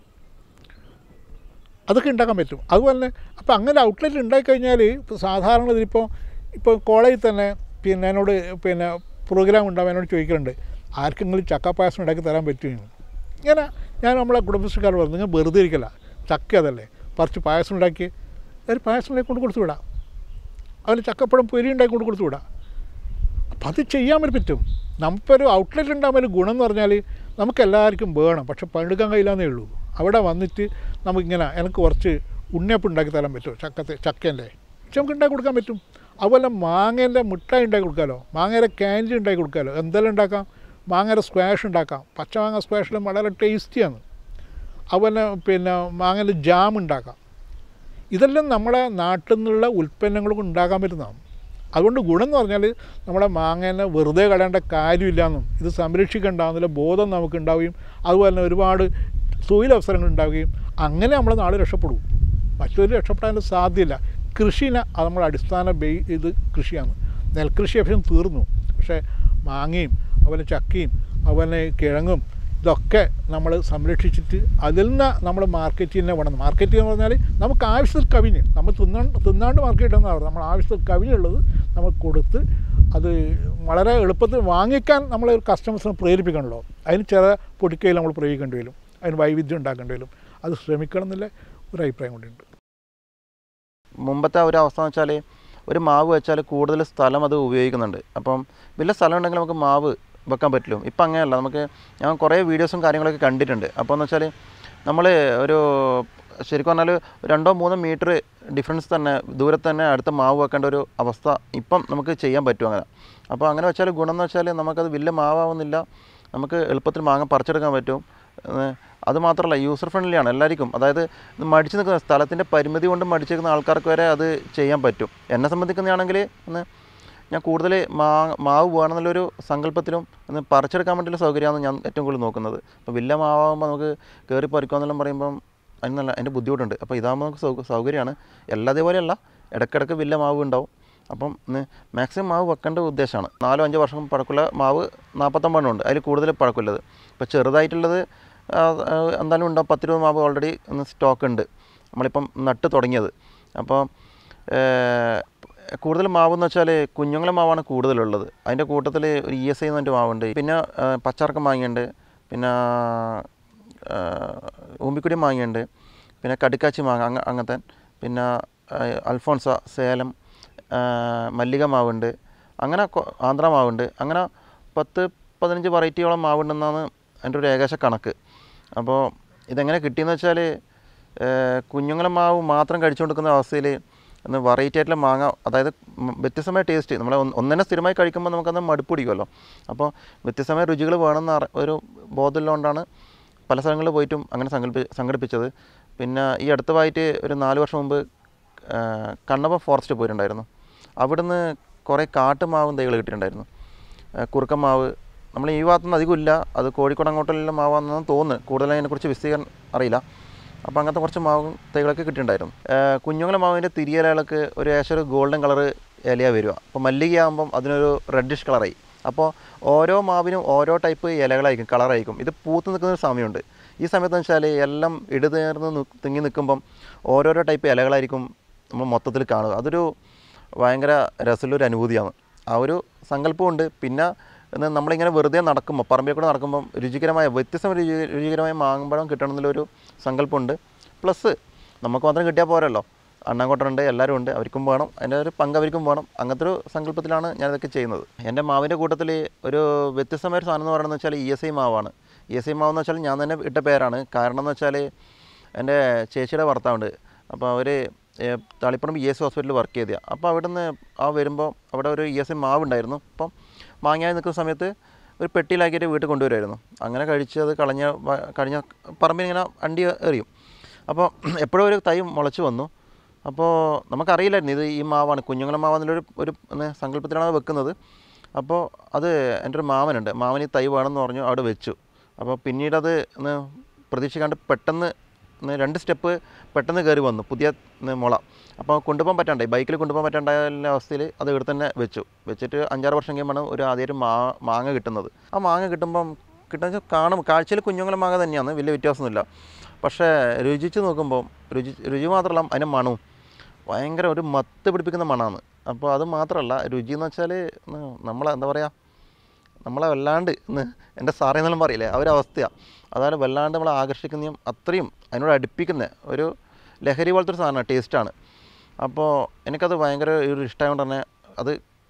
അതൊക്കെ ഉണ്ടാക്കാൻ പറ്റും. അതുപോലെ തന്നെ അപ്പോൾ അങ്ങനെ ഔട്ട്ലെറ്റ് ഉണ്ടായിക്കഴിഞ്ഞാൽ ഇപ്പോൾ സാധാരണ ഇപ്പോൾ കോളേജിൽ തന്നെ പിന്നെ എന്നോട് പിന്നെ പ്രോഗ്രാം ഉണ്ടാകുമ്പോൾ എന്നോട് ചോദിക്കുന്നുണ്ട്, ആർക്കെങ്കിലും ചക്കപ്പായസം ഉണ്ടാക്കി തരാൻ പറ്റുമെന്ന്. ഇങ്ങനെ ഞാൻ നമ്മളെ കുടുംബശ്രീക്കാർ പറഞ്ഞു, നിങ്ങൾ വെറുതെ ഇരിക്കല്ല, ചക്ക അതല്ലേ, പറിച്ച് പായസം ഉണ്ടാക്കി ഒരു പായസം ഉണ്ടാക്കി കൊണ്ട് കൊടുത്തു വിടാം, അതിന് ചക്കപ്പഴം പൊരി ഉണ്ടാക്കി കൊണ്ട് കൊടുത്തു വിടാം. അപ്പോൾ അത് ചെയ്യാൻ പറ്റും. നമുക്കൊരു ഔട്ട്ലെറ്റ് ഉണ്ടാകുമ്പോൾ ഗുണം എന്ന് പറഞ്ഞാൽ നമുക്കെല്ലാവർക്കും വേണം, പക്ഷെ പണിയെടുക്കാൻ കഴിയില്ലെന്നേ ഉള്ളൂ. അവിടെ വന്നിട്ട് നമുക്കിങ്ങനെ എനിക്ക് കുറച്ച് ഉണ്ണിയപ്പം ഉണ്ടാക്കി തരാൻ പറ്റുമോ, ചക്കേൻ്റെ പക്ഷെ നമുക്ക് ഉണ്ടാക്കി കൊടുക്കാൻ പറ്റും. അതുപോലെ മാങ്ങേൻ്റെ മിഠായി ഉണ്ടാക്കി കൊടുക്കാമല്ലോ, മാങ്ങയുടെ ക്യാൻഡി ഉണ്ടാക്കി കൊടുക്കാമല്ലോ, എന്തെല്ലാം ഉണ്ടാക്കാം. മാങ്ങയുടെ സ്ക്വാഷ് ഉണ്ടാക്കാം, പച്ചമാങ്ങ സ്ക്വാഷിലും വളരെ ടേസ്റ്റിയാണ്. അതുപോലെ പിന്നെ മാങ്ങയുടെ ജാം ഉണ്ടാക്കാം. ഇതെല്ലാം നമ്മുടെ നാട്ടിൽ നിന്നുള്ള ഉൽപ്പന്നങ്ങൾ കൊണ്ട് ഉണ്ടാക്കാൻ പറ്റുന്നതാണ്. അതുകൊണ്ട് ഗുണം എന്ന് പറഞ്ഞാൽ നമ്മുടെ മാങ്ങേനെ വെറുതെ കളയേണ്ട കാര്യമില്ലയെന്നും ഇത് സംരക്ഷിക്കേണ്ടാവുന്നില്ല ബോധം നമുക്കുണ്ടാവുകയും അതുപോലെ തന്നെ ഒരുപാട് തൊഴിലവസരങ്ങൾ ഉണ്ടാവുകയും അങ്ങനെ നമ്മുടെ നാട് രക്ഷപ്പെടും. മറ്റൊരു രക്ഷപ്പെടാൻ സാധ്യതയില്ല. കൃഷിനെ അത് നമ്മുടെ അടിസ്ഥാന ഇത് കൃഷിയാണ്. നെൽകൃഷി എപ്പോഴും തീർന്നു, പക്ഷേ മാങ്ങയും അതുപോലെ ചക്കയും അതുപോലെ കിഴങ്ങും ഇതൊക്കെ നമ്മൾ സംരക്ഷിച്ചിട്ട് അതിൽ നിന്ന് നമ്മൾ മാർക്കറ്റ് തന്നെ വേണം. മാർക്കറ്റ് എന്ന് പറഞ്ഞാൽ നമുക്ക് ആവശ്യത്തിൽ കവിഞ്ഞ് നമ്മൾ തിന്നാണ്ട് മാർക്കറ്റ് എന്നാണ് പറയുന്നത്. നമ്മൾ ആവശ്യത്തിൽ കവിഞ്ഞുള്ളത് നമ്മൾ കൊടുത്ത് അത് വളരെ എളുപ്പത്തിൽ വാങ്ങിക്കാൻ നമ്മൾ കസ്റ്റമേഴ്സിനെ പ്രേരിപ്പിക്കണമല്ലോ. അതിന് ചില പൊടിക്കയിൽ നമ്മൾ പ്രയോഗിക്കേണ്ടി വരും, അതിന് വൈവിധ്യം ഉണ്ടാക്കേണ്ടി വരും. അത് ശ്രമിക്കണം എന്നുള്ള ഒരു അഭിപ്രായം കൂടിയുണ്ട്. മുമ്പത്തെ ഒരു അവസ്ഥ എന്ന് വെച്ചാൽ ഒരു മാവ് വെച്ചാൽ കൂടുതൽ സ്ഥലം അത് ഉപയോഗിക്കുന്നുണ്ട്. അപ്പം വലിയ സ്ഥലം ഉണ്ടെങ്കിൽ നമുക്ക് മാവ് വെക്കാൻ പറ്റുള്ളൂ. ഇപ്പം അങ്ങനെയല്ല. നമുക്ക് ഞാൻ കുറേ വീഡിയോസും കാര്യങ്ങളൊക്കെ കണ്ടിട്ടുണ്ട്. അപ്പോൾ എന്ന് വെച്ചാൽ നമ്മൾ ഒരു ശരിക്കും പറഞ്ഞാൽ 2-3 മീറ്റർ ഡിഫറൻസ് തന്നെ ദൂരത്ത് തന്നെ അടുത്ത മാവ് വെക്കേണ്ട ഒരു അവസ്ഥ ഇപ്പം നമുക്ക് ചെയ്യാൻ പറ്റും അങ്ങനെ. അപ്പോൾ അങ്ങനെ വെച്ചാൽ ഗുണം എന്ന് വെച്ചാൽ നമുക്കത് വലിയ മാവാവുന്നില്ല, നമുക്ക് എളുപ്പത്തിൽ മാങ്ങ പറിച്ചെടുക്കാൻ പറ്റും. അതുമാത്രമല്ല യൂസർ ഫ്രണ്ട്ലിയാണ് എല്ലാവർക്കും. അതായത് ഇത് മടിച്ച് നിൽക്കുന്ന സ്ഥലത്തിൻ്റെ പരിമിതി കൊണ്ട് മടിച്ച് നിൽക്കുന്ന ആൾക്കാർക്ക് വരെ അത് ചെയ്യാൻ പറ്റും. എന്നെ സംബന്ധിക്കുന്നതാണെങ്കിൽ ഞാൻ കൂടുതൽ മാവ് വേണമെന്നുള്ളൊരു സങ്കല്പത്തിലും പറിച്ചെടുക്കാൻ വേണ്ടിയുള്ള സൗകര്യമാണ് ഞാൻ ഏറ്റവും കൂടുതൽ നോക്കുന്നത്. അപ്പോൾ വലിയ മാവാകുമ്പോൾ നമുക്ക് കയറി പറിക്കുക എന്നെല്ലാം പറയുമ്പം അതിൻ്റെ ബുദ്ധിമുട്ടുണ്ട്. അപ്പോൾ ഇതാകുമ്പോൾ നമുക്ക് സൗകര്യമാണ്. എല്ലാതേപോലെയല്ല, ഇടയ്ക്കിടയ്ക്ക് വലിയ മാവ് ഉണ്ടാവും. അപ്പം മാക്സിമം മാവ് വെക്കേണ്ട ഉദ്ദേശമാണ്. 4-5 വർഷം പഴക്കമുള്ള മാവ് 49 ഉണ്ട്, അതിൽ കൂടുതൽ പഴക്കമുള്ളത്. ഇപ്പോൾ ചെറുതായിട്ടുള്ളത് എന്തായാലും ഉണ്ടാവും. 10-20 മാവ് ഓൾറെഡി സ്റ്റോക്ക് ഉണ്ട്, നമ്മളിപ്പം നട്ട് തുടങ്ങിയത്. അപ്പോൾ കൂടുതൽ മാവെന്ന് വെച്ചാൽ കുഞ്ഞുങ്ങളെ മാവാണ് കൂടുതലുള്ളത്. അതിൻ്റെ കൂട്ടത്തിൽ ഒരു ESI എന്ന് പറഞ്ഞിട്ട് മാവുണ്ട്, പിന്നെ പച്ചറക്കം മാങ്ങയുണ്ട്, പിന്നെ ഊമ്പിക്കുടി മാങ്ങയുണ്ട്, പിന്നെ കടുക്കാച്ചി മാങ്ങ അങ്ങനത്തെ, പിന്നെ അൽഫോൺസ, സേലം, മല്ലിക മാവുണ്ട്, അങ്ങനെ ആന്ധ്ര മാവുണ്ട്. അങ്ങനെ 10-15 വെറൈറ്റിയോളം മാവുണ്ടെന്നാണ് എൻ്റെ ഒരു ഏകദേശ കണക്ക്. അപ്പോൾ ഇതെങ്ങനെ കിട്ടിയെന്ന് വെച്ചാൽ കുഞ്ഞുങ്ങളെ മാവ് മാത്രം കഴിച്ചുകൊണ്ടിരിക്കുന്ന അവസ്ഥയിൽ വെറൈറ്റി ആയിട്ടുള്ള മാങ്ങ, അതായത് വ്യത്യസ്തമായ ടേസ്റ്റ്, നമ്മൾ ഒന്നെ സ്ഥിരമായി കഴിക്കുമ്പോൾ നമുക്കത് മടുപ്പ് പിടിക്കുമല്ലോ. അപ്പോൾ വ്യത്യസ്തമായ രുചികൾ വേണമെന്ന ഒരു ബോധമുള്ളതുകൊണ്ടാണ് പല സ്ഥലങ്ങളിൽ പോയിട്ടും അങ്ങനെ സംഘടിപ്പിച്ചത്. പിന്നെ ഈ അടുത്തതായിട്ട് ഒരു 4 വർഷം മുമ്പ് കണ്ണപ്പ ഫോറസ്റ്റ് പോയിട്ടുണ്ടായിരുന്നു. അവിടുന്ന് കുറേ കാട്ടുമാവും തൈകൾ കിട്ടിയിട്ടുണ്ടായിരുന്നു. കുറുക്കൻ മാവ് നമ്മൾ ഈ ഭാഗത്തുനിന്ന് അധികം ഇല്ല, അത് കോഴിക്കോട് അങ്ങോട്ടുള്ള മാവാണെന്ന് തോന്നുന്നു, കൂടുതൽ അതിനെക്കുറിച്ച് വിസ്തീർണം അറിയില്ല. അപ്പോൾ അങ്ങനത്തെ കുറച്ച് മാവും തൈകളൊക്കെ കിട്ടിയിട്ടുണ്ടായിരുന്നു. കുഞ്ഞുങ്ങളെ മാവിൻ്റെ തിരിയിലകൾക്ക് ഒരു ഏകദേശം ഒരു ഗോൾഡൻ കളറ് ഇലയാണ് വരിക. അപ്പോൾ മല്ലികയാകുമ്പം അതിനൊരു റെഡിഷ് കളറായി. അപ്പോൾ ഓരോ മാവിനും ഓരോ ടൈപ്പ് ഇലകളായിരിക്കും, കളറായിരിക്കും. ഇത് പൂത്ത് നിൽക്കുന്നൊരു സമയമുണ്ട്. ഈ സമയത്ത് വെച്ചാൽ എല്ലാം ഇടതേർന്ന് തിങ്ങി നിൽക്കുമ്പം ഓരോരോ ടൈപ്പ് ഇലകളായിരിക്കും നമ്മൾ മൊത്തത്തിൽ കാണുക. അതൊരു ഭയങ്കര രസമുള്ളൊരു അനുഭൂതിയാണ്. ആ ഒരു സങ്കല്പമുണ്ട്. പിന്നെ നമ്മളിങ്ങനെ വെറുതെ നടക്കുമ്പോൾ, പറമ്പിൽ കൂടെ നടക്കുമ്പം രുചികരമായ മാങ്ങമ്പഴം കിട്ടണമെന്നുള്ളൊരു സങ്കല്പമുണ്ട്. പ്ലസ് നമുക്ക് മാത്രം കിട്ടിയാൽ പോരല്ലോ, അണ്ണാങ്കോട്ടനുണ്ട്, എല്ലാവരും ഉണ്ട്, അവർക്കും വേണം, അതിൻ്റെ ഒരു പങ്ക് അവർക്കും വേണം. അങ്ങനത്തെ ഒരു സങ്കല്പത്തിലാണ് ഞാനിതൊക്കെ ചെയ്യുന്നത്. എൻ്റെ മാവിൻ്റെ കൂട്ടത്തിൽ ഒരു വ്യത്യസ്തമായൊരു സാധനം എന്ന് പറയുന്നത് വെച്ചാൽ ESI മാവാണ്. ESI മാവെന്ന് വെച്ചാൽ ഞാൻ തന്നെ ഇട്ട പേരാണ്. കാരണം എന്ന് വെച്ചാൽ എൻ്റെ ചേച്ചിയുടെ ഭർത്താവുണ്ട്. അപ്പോൾ അവർ തളിപ്പറമ്പ് ESI ഹോസ്പിറ്റലിൽ വർക്ക് ചെയ്തതാണ്. അപ്പോൾ അവിടെ നിന്ന് വരുമ്പോൾ അവിടെ ഒരു ESI മാവ് ഉണ്ടായിരുന്നു. അപ്പം മാങ്ങായി നിൽക്കുന്ന സമയത്ത് ഒരു പെട്ടിയിലാക്കിയിട്ട് വീട്ടിൽ കൊണ്ടുവരുമായിരുന്നു. അങ്ങനെ കഴിച്ച് അത് കഴിഞ്ഞ പറമ്പിനിങ്ങനെ അണ്ടി എറിയും. അപ്പോൾ എപ്പോഴും ഒരു തൈ മുളച്ച് വന്നു. അപ്പോൾ നമുക്കറിയില്ലായിരുന്നു ഇത് ഈ മാവാണ്, കുഞ്ഞുങ്ങളെ മാവെന്നുള്ളൊരു ഒരു സങ്കല്പത്തിലാണ് വെക്കുന്നത്. അപ്പോൾ അത് എൻ്റെ ഒരു മാമനുണ്ട്, മാമൻ ഈ തൈ വേണമെന്ന് പറഞ്ഞു, അവിടെ വെച്ചു. അപ്പോൾ പിന്നീടത് പ്രതീക്ഷിക്കാണ്ട് പെട്ടെന്ന് 2 സ്റ്റെപ്പ് പെട്ടെന്ന് കയറി വന്നു, പുതിയ മുള. അപ്പോൾ കൊണ്ടുപോകാൻ പറ്റാണ്ടായി, ബൈക്കിൽ കൊണ്ടുപോകാൻ പറ്റാണ്ടായ അവസ്ഥയിൽ അത് ഇവിടെ തന്നെ വെച്ചിട്ട് 5-6 വർഷം കഴിയുമ്പോൾ ഒരു ആദ്യമായിട്ട് മാങ്ങ കിട്ടുന്നത്. ആ മാങ്ങ കിട്ടുന്ന കാണും, കാഴ്ചയിൽ കുഞ്ഞുങ്ങളെ മാങ്ങ തന്നെയാണ്, വലിയ വ്യത്യാസമൊന്നുമില്ല. പക്ഷേ രുചിച്ച് നോക്കുമ്പോൾ രുചി മാത്രമല്ല, അതിൻ്റെ മണവും ഭയങ്കര ഒരു മത്ത് പിടിപ്പിക്കുന്ന മണമാണ്. അപ്പോൾ അത് മാത്രമല്ല, രുചി എന്ന് വെച്ചാൽ എന്താ പറയുക, നമ്മളെ വല്ലാണ്ട് എൻ്റെ സാറേ എന്നെല്ലാം പറയില്ലേ, ആ ഒരു അവസ്ഥയാണ്. അതായത് വല്ലാണ്ട് നമ്മളെ ആകർഷിക്കുന്നതും അത്രയും അതിനോട് അടുപ്പിക്കുന്ന ഒരു ലഹരി പോലത്തെ ഒരു സാധനമാണ്, ടേസ്റ്റാണ്. അപ്പോൾ എനിക്കത് ഭയങ്കര ഒരു ഇഷ്ടമായതുകൊണ്ട് തന്നെ അത്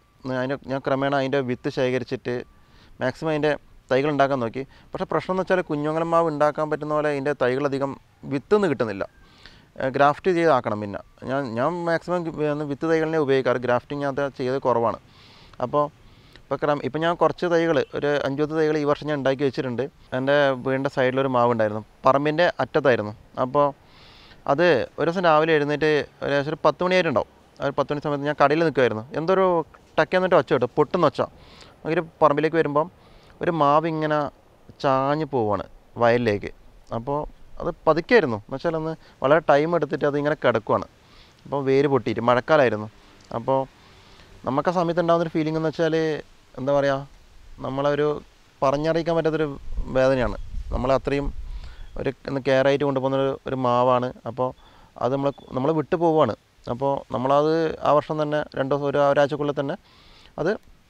ഞാൻ ക്രമേണ അതിൻ്റെ വിത്ത് ശേഖരിച്ചിട്ട് മാക്സിമം അതിൻ്റെ തൈകൾ ഉണ്ടാക്കാൻ നോക്കി. പക്ഷേ പ്രശ്നം എന്ന് വെച്ചാൽ കുഞ്ഞുങ്ങളെ മാവ് ഉണ്ടാക്കാൻ പറ്റുന്ന പോലെ അതിൻ്റെ തൈകളധികം വിത്തൊന്നും കിട്ടുന്നില്ല, ഗ്രാഫ്റ്റ് ചെയ്താക്കണം. പിന്നെ ഞാൻ മാക്സിമം വിത്ത് തൈകളിനെ ഉപയോഗിക്കാറ്, ഗ്രാഫ്റ്റിങ് അത് ചെയ്ത് കുറവാണ്. അപ്പോൾ ഇപ്പം ഞാൻ കുറച്ച് തൈകൾ, ഒരു 5-10 തൈകൾ ഈ വർഷം ഞാൻ ഉണ്ടാക്കി വെച്ചിട്ടുണ്ട്. എൻ്റെ വീടിൻ്റെ സൈഡിലൊരു മാവുണ്ടായിരുന്നു, പറമ്പിൻ്റെ അറ്റത്തായിരുന്നു. അപ്പോൾ അത് ഒരു ദിവസം രാവിലെ എഴുന്നേറ്റ് ഏകദേശം ഒരു 10 മണിയായിട്ടുണ്ടാവും. ഒരു 10 മണി സമയത്ത് ഞാൻ കടയിൽ നിൽക്കുമായിരുന്നു. എന്തൊരു ടക്കെന്നിട്ട് ഒച്ച കിട്ടും, പൊട്ടുന്ന ഒച്ച. ഒരു പറമ്പിലേക്ക് വരുമ്പം ഒരു മാവ് ഇങ്ങനെ ചാഞ്ഞ് പോവാണ് വയലിലേക്ക്. അപ്പോൾ അത് പതുക്കെയായിരുന്നു എന്ന് വെച്ചാൽ വളരെ ടൈം എടുത്തിട്ട് അതിങ്ങനെ കിടക്കുവാണ്. അപ്പോൾ വേര് പൊട്ടിയിട്ട് മഴക്കാലമായിരുന്നു. അപ്പോൾ നമുക്ക് ആ സമയത്ത് ഉണ്ടാകുന്നൊരു ഫീലിംഗ് എന്ന് വെച്ചാൽ എന്താ പറയുക, നമ്മളൊരു പറഞ്ഞറിയിക്കാൻ പറ്റാത്തൊരു വേദനയാണ്. നമ്മളത്രയും ഒരു കെയറായിട്ട് കൊണ്ടുപോകുന്ന ഒരു മാവാണ്. അപ്പോൾ അത് നമ്മൾ വിട്ടു പോവുകയാണ്. അപ്പോൾ നമ്മളത് ആ വർഷം തന്നെ 2 ദിവസം ഒരാഴ്ചക്കുള്ളിൽ തന്നെ അത്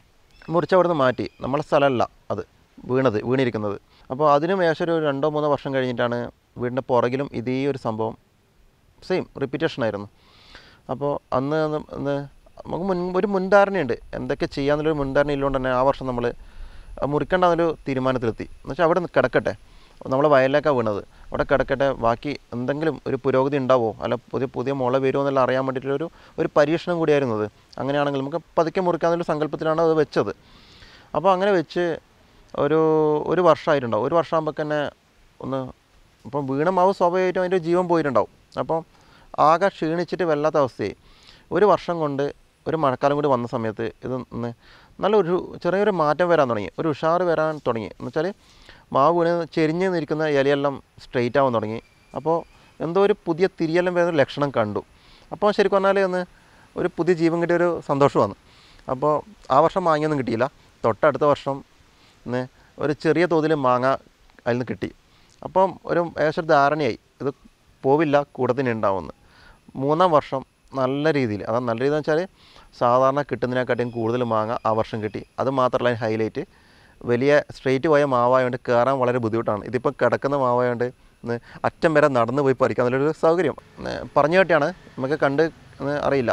മുറിച്ചവിടുന്ന് മാറ്റി. നമ്മളെ സ്ഥലമല്ല അത് വീണിരിക്കുന്നത്. അപ്പോൾ അതിനും ഏകദേശം ഒരു 2-3 വർഷം കഴിഞ്ഞിട്ടാണ് വീടിൻ്റെ പുറകിലും ഇതേ ഒരു സംഭവം സെയിം റിപ്പീറ്റേഷനായിരുന്നു. അപ്പോൾ അന്ന് നമുക്ക് ഒരു മുൻധാരണയുണ്ട്, എന്തൊക്കെ ചെയ്യാമെന്നുള്ളൊരു മുൻധാരണ ഇല്ലുകൊണ്ട് തന്നെ ആ വർഷം നമ്മൾ മുറിക്കേണ്ടെന്നൊരു തീരുമാനത്തിലെത്തി. എന്നുവെച്ചാൽ അവിടെ കിടക്കട്ടെ, നമ്മൾ വയലിലേക്കാണ് വീണത്, അവിടെ കിടക്കട്ടെ, ബാക്കി എന്തെങ്കിലും ഒരു പുരോഗതി ഉണ്ടാവുമോ, അല്ല പുതിയ മുള വരുമോ എന്നെല്ലാം അറിയാൻ വേണ്ടിയിട്ടുള്ളൊരു പരീക്ഷണം കൂടിയായിരുന്നു അത്. അങ്ങനെയാണെങ്കിൽ നമുക്ക് പതുക്കെ മുറിക്കാമെന്നുള്ള സങ്കല്പത്തിലാണ് അത് വെച്ചത്. അപ്പോൾ അങ്ങനെ വെച്ച് ഒരു വർഷമായിട്ടുണ്ടാവും. ഒരു വർഷമാകുമ്പോൾ തന്നെ ഇപ്പം വീണ മാവ് സ്വാഭാവികമായിട്ടും അതിൻ്റെ ജീവൻ പോയിട്ടുണ്ടാവും. അപ്പോൾ ആകെ ക്ഷീണിച്ചിട്ട് വല്ലാത്ത അവസ്ഥയായി. ഒരു വർഷം കൊണ്ട് ഒരു മഴക്കാലം കൂടി വന്ന സമയത്ത് നല്ലൊരു ചെറിയൊരു മാറ്റം വരാൻ തുടങ്ങി, ഒരു ഉഷാറ് വരാൻ തുടങ്ങി. എന്ന് വെച്ചാൽ മാവ് വീണ് ചെരിഞ്ഞ് നിൽക്കുന്ന ഇലയെല്ലാം സ്ട്രെയിറ്റ് ആവാൻ തുടങ്ങി. അപ്പോൾ എന്തോ ഒരു പുതിയ തിരിയെല്ലാം വരുന്ന ലക്ഷണം കണ്ടു. അപ്പോൾ ശരിക്കും പറഞ്ഞാൽ ഒരു പുതിയ ജീവൻ കിട്ടിയൊരു സന്തോഷമാണ്. അപ്പോൾ ആ വർഷം മാങ്ങയൊന്നും കിട്ടിയില്ല. തൊട്ടടുത്ത വർഷം ഒരു ചെറിയ തോതിൽ മാങ്ങ അതിൽ നിന്ന് കിട്ടി. അപ്പം ഏകദേശം ധാരണയായി ഇത് പോവില്ല, കൂടത്തിന് ഉണ്ടാവുമെന്ന്. 3-ാം വർഷം നല്ല രീതിയിൽ, നല്ല രീതിയിൽ എന്ന് വെച്ചാൽ സാധാരണ കിട്ടുന്നതിനെക്കാട്ടിയും കൂടുതൽ മാങ്ങ ആ വർഷം കിട്ടി. അത് മാത്രമല്ല ഹൈലൈറ്റ്, വലിയ സ്ട്രെയിറ്റ് പോയ മാവായതുകൊണ്ട് കയറാൻ വളരെ ബുദ്ധിമുട്ടാണ്. ഇതിപ്പോൾ കിടക്കുന്ന മാവായതുകൊണ്ട് അറ്റം വരെ നടന്നു പോയി പറിക്കാൻ നല്ലൊരു സൗകര്യം. പറഞ്ഞു കേട്ടിയാണ്, നമുക്ക് കണ്ട് അറിയില്ല.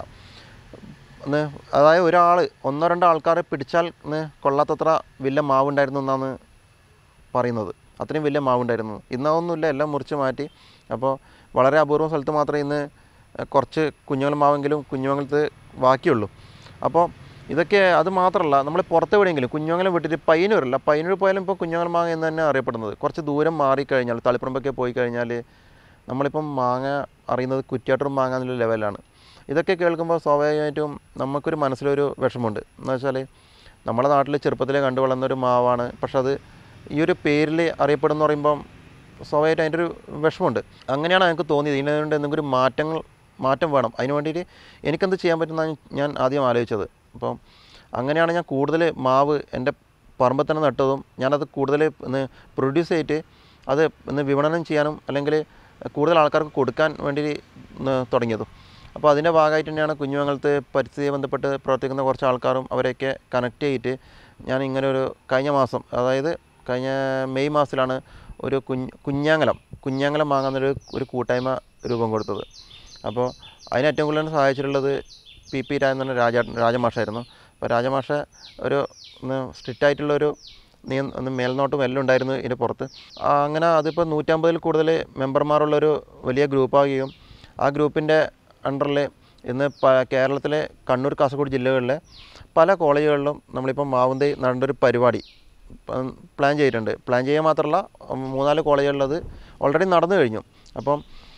അതായത് ഒരാൾ 1-2 ആൾക്കാരെ പിടിച്ചാൽ കൊള്ളാത്തത്ര വലിയ മാവുണ്ടായിരുന്നു എന്നാണ് പറയുന്നത്. അത്രയും വലിയ മാവുണ്ടായിരുന്നു. ഇന്നതൊന്നുമില്ല, എല്ലാം മുറിച്ച് മാറ്റി. അപ്പോൾ വളരെ അപൂർവം സ്ഥലത്ത് മാത്രമേ ഇന്ന് കുറച്ച് കുഞ്ഞുങ്ങൾ മാവെങ്കിലും കുഞ്ഞുങ്ങൾക്ക് ബാക്കിയുള്ളൂ. അപ്പോൾ ഇതൊക്കെ അത് മാത്രമല്ല, നമ്മൾ പുറത്ത് എവിടെയെങ്കിലും കുഞ്ഞുങ്ങളെ വിട്ടിട്ട് പയ്യന്നൂർ പോയാലും ഇപ്പോൾ കുഞ്ഞുങ്ങൾ മാങ്ങ എന്ന് തന്നെ അറിയപ്പെടുന്നത്. കുറച്ച് ദൂരം മാറിക്കഴിഞ്ഞാൽ, തളിപ്പറമ്പൊക്കെ പോയി കഴിഞ്ഞാൽ നമ്മളിപ്പം മാങ്ങ അറിയുന്നത് കുറ്റിയാട്ടൂർ മാങ്ങ എന്നുള്ള ലെവലാണ്. ഇതൊക്കെ കേൾക്കുമ്പോൾ സ്വാഭാവികമായിട്ടും നമുക്കൊരു മനസ്സിലൊരു വിഷമമുണ്ട്. എന്ന് വെച്ചാൽ നമ്മുടെ നാട്ടിൽ ചെറുപ്പത്തിലേ കണ്ടു വളർന്നൊരു മാവാണ്, പക്ഷെ അത് ഈ ഒരു പേരിൽ അറിയപ്പെടുമെന്ന് പറയുമ്പം സ്വാഭാവികമായിട്ട് അതിൻ്റെ ഒരു വിഷമമുണ്ട്. അങ്ങനെയാണ് എനിക്ക് തോന്നിയത്. ഇതിനുവേണ്ടി എന്തെങ്കിലും മാറ്റം വേണം. അതിന് വേണ്ടിയിട്ട് എനിക്കെന്ത് ചെയ്യാൻ പറ്റുമെന്നാണ് ഞാൻ ആദ്യം ആലോചിച്ചത്. അപ്പം അങ്ങനെയാണ് ഞാൻ കൂടുതൽ മാവ് എൻ്റെ പറമ്പിൽ തന്നെ നട്ടതും ഞാനത് കൂടുതൽ പ്രൊഡ്യൂസ് ചെയ്തിട്ട് അത് വിപണനം ചെയ്യാനും അല്ലെങ്കിൽ കൂടുതൽ ആൾക്കാർക്ക് കൊടുക്കാൻ വേണ്ടി തുടങ്ങിയതും. അപ്പോൾ അതിൻ്റെ ഭാഗമായിട്ട് തന്നെയാണ് കുഞ്ഞുമംഗലത്ത് പരിസ്ഥിതിയെ ബന്ധപ്പെട്ട് പ്രവർത്തിക്കുന്ന കുറച്ച് ആൾക്കാരും അവരെയൊക്കെ കണക്ട് ചെയ്തിട്ട് ഞാൻ ഇങ്ങനെ കഴിഞ്ഞ മാസം, അതായത് കഴിഞ്ഞ മെയ് മാസത്തിലാണ് ഒരു കുഞ്ഞാങ്ങലം വാങ്ങാനൊരു കൂട്ടായ്മ രൂപം കൊടുത്തത്. അപ്പോൾ അതിന് ഏറ്റവും കൂടുതൽ സഹായിച്ചിട്ടുള്ളത് PP രാജ എന്ന് പറഞ്ഞ രാജമാഷായിരുന്നു. അപ്പോൾ രാജമാഷ ഒരു സ്ട്രിക്റ്റായിട്ടുള്ളൊരു മേൽനോട്ടും എല്ലാം ഉണ്ടായിരുന്നു ഇതിൻ്റെ പുറത്ത്. അങ്ങനെ അതിപ്പോൾ 150-ൽ കൂടുതൽ മെമ്പർമാരുള്ളൊരു വലിയ ഗ്രൂപ്പാകുകയും ആ ഗ്രൂപ്പിൻ്റെ അണ്ടറിൽ ഇന്ന് കേരളത്തിലെ കണ്ണൂർ, കാസർഗോഡ് ജില്ലകളിലെ പല കോളേജുകളിലും നമ്മളിപ്പം മാവുന്തൈ നടേണ്ടൊരു പരിപാടി പ്ലാൻ ചെയ്തിട്ടുണ്ട്. പ്ലാൻ ചെയ്യുക മാത്രമല്ല, 3-4 കോളേജുകളിലത് ഓൾറെഡി നടന്നു കഴിഞ്ഞു. അപ്പം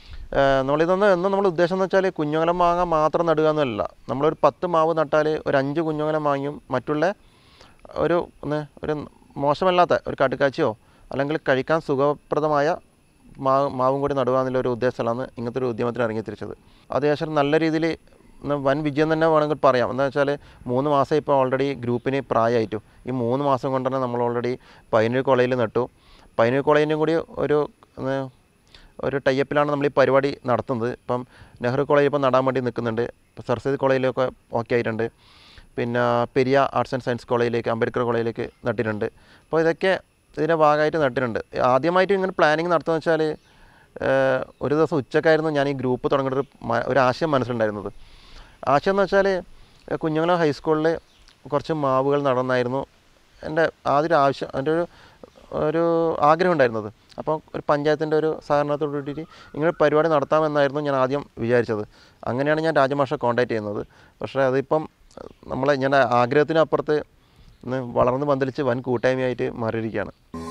നമ്മൾ ഉദ്ദേശം എന്ന് വെച്ചാൽ കുഞ്ഞുങ്ങലം മാങ്ങ മാത്രം നടുക എന്നല്ല. നമ്മളൊരു 10 മാവ് നട്ടാൽ ഒരു 5 കുഞ്ഞുങ്ങലം മാങ്ങയും മറ്റുള്ള ഒരു മോശമല്ലാത്ത ഒരു കടുക്കാച്ചിയോ അല്ലെങ്കിൽ കഴിക്കാൻ സുഖപ്രദമായ മാവും കൂടി നടുക എന്നുള്ളൊരു ഉദ്ദേശത്തിലാണ് ഇങ്ങനത്തെ ഒരു ഉദ്യമത്തിന് ഇറങ്ങി തിരിച്ചത്. അത് ഏകദേശം നല്ല രീതിയിൽ വൻ വിജയം തന്നെ വേണമെങ്കിൽ പറയാം. എന്താ വെച്ചാൽ 3 മാസം ഇപ്പോൾ ഓൾറെഡി ഗ്രൂപ്പിന് പ്രായമായിട്ടു. ഈ 3 മാസം കൊണ്ട് തന്നെ നമ്മൾ ഓൾറെഡി പയ്യന്നൂർ കോളേജിൽ നട്ടു. പയ്യന്നൂർ കോളേജിനും കൂടി ഒരു ടൈപ്പിലാണ് നമ്മൾ ഈ പരിപാടി നടത്തുന്നത്. ഇപ്പം നെഹ്റു കോളേജിൽ ഇപ്പം നടാൻ വേണ്ടി നിൽക്കുന്നുണ്ട്. ഇപ്പോൾ സരസ്വതി കോളേജിലൊക്കെ ഓക്കെ ആയിട്ടുണ്ട്. പിന്നെ പെരിയ ആർട്സ് ആൻഡ് സയൻസ് കോളേജിലേക്ക്, അംബേദ്കർ കോളേജിലേക്ക് നട്ടിട്ടുണ്ട്. അപ്പോൾ ഇതൊക്കെ ഇതിൻ്റെ ഭാഗമായിട്ട് നട്ടിട്ടുണ്ട്. ആദ്യമായിട്ട് ഇങ്ങനെ പ്ലാനിങ് നടത്തുക വെച്ചാൽ ഒരു ദിവസം ഉച്ചക്കായിരുന്നു ഞാൻ ഈ ഗ്രൂപ്പ് തുടങ്ങേണ്ട ഒരു ആശയം മനസ്സിലുണ്ടായിരുന്നത്. ആശയം എന്ന് വെച്ചാൽ കുഞ്ഞുങ്ങളെ ഹൈസ്കൂളിൽ കുറച്ച് മാവുകൾ നടന്നായിരുന്നു എൻ്റെ ആദ്യം ആവശ്യം, എൻ്റെ ഒരു ആഗ്രഹം ഉണ്ടായിരുന്നത്. അപ്പോൾ ഒരു പഞ്ചായത്തിൻ്റെ ഒരു സഹകരണത്തോടു കൂടിയിട്ട് ഇങ്ങനെ പരിപാടി നടത്താമെന്നായിരുന്നു ഞാൻ ആദ്യം വിചാരിച്ചത്. അങ്ങനെയാണ് ഞാൻ രാജമാഷെ കോൺടാക്ട് ചെയ്യുന്നത്. പക്ഷേ അതിപ്പം ഞാൻ ആഗ്രഹത്തിനപ്പുറത്ത് വളർന്ന് പന്തലിച്ച് വൻ കൂട്ടായ്മയായിട്ട് മാറിയിരിക്കുകയാണ്.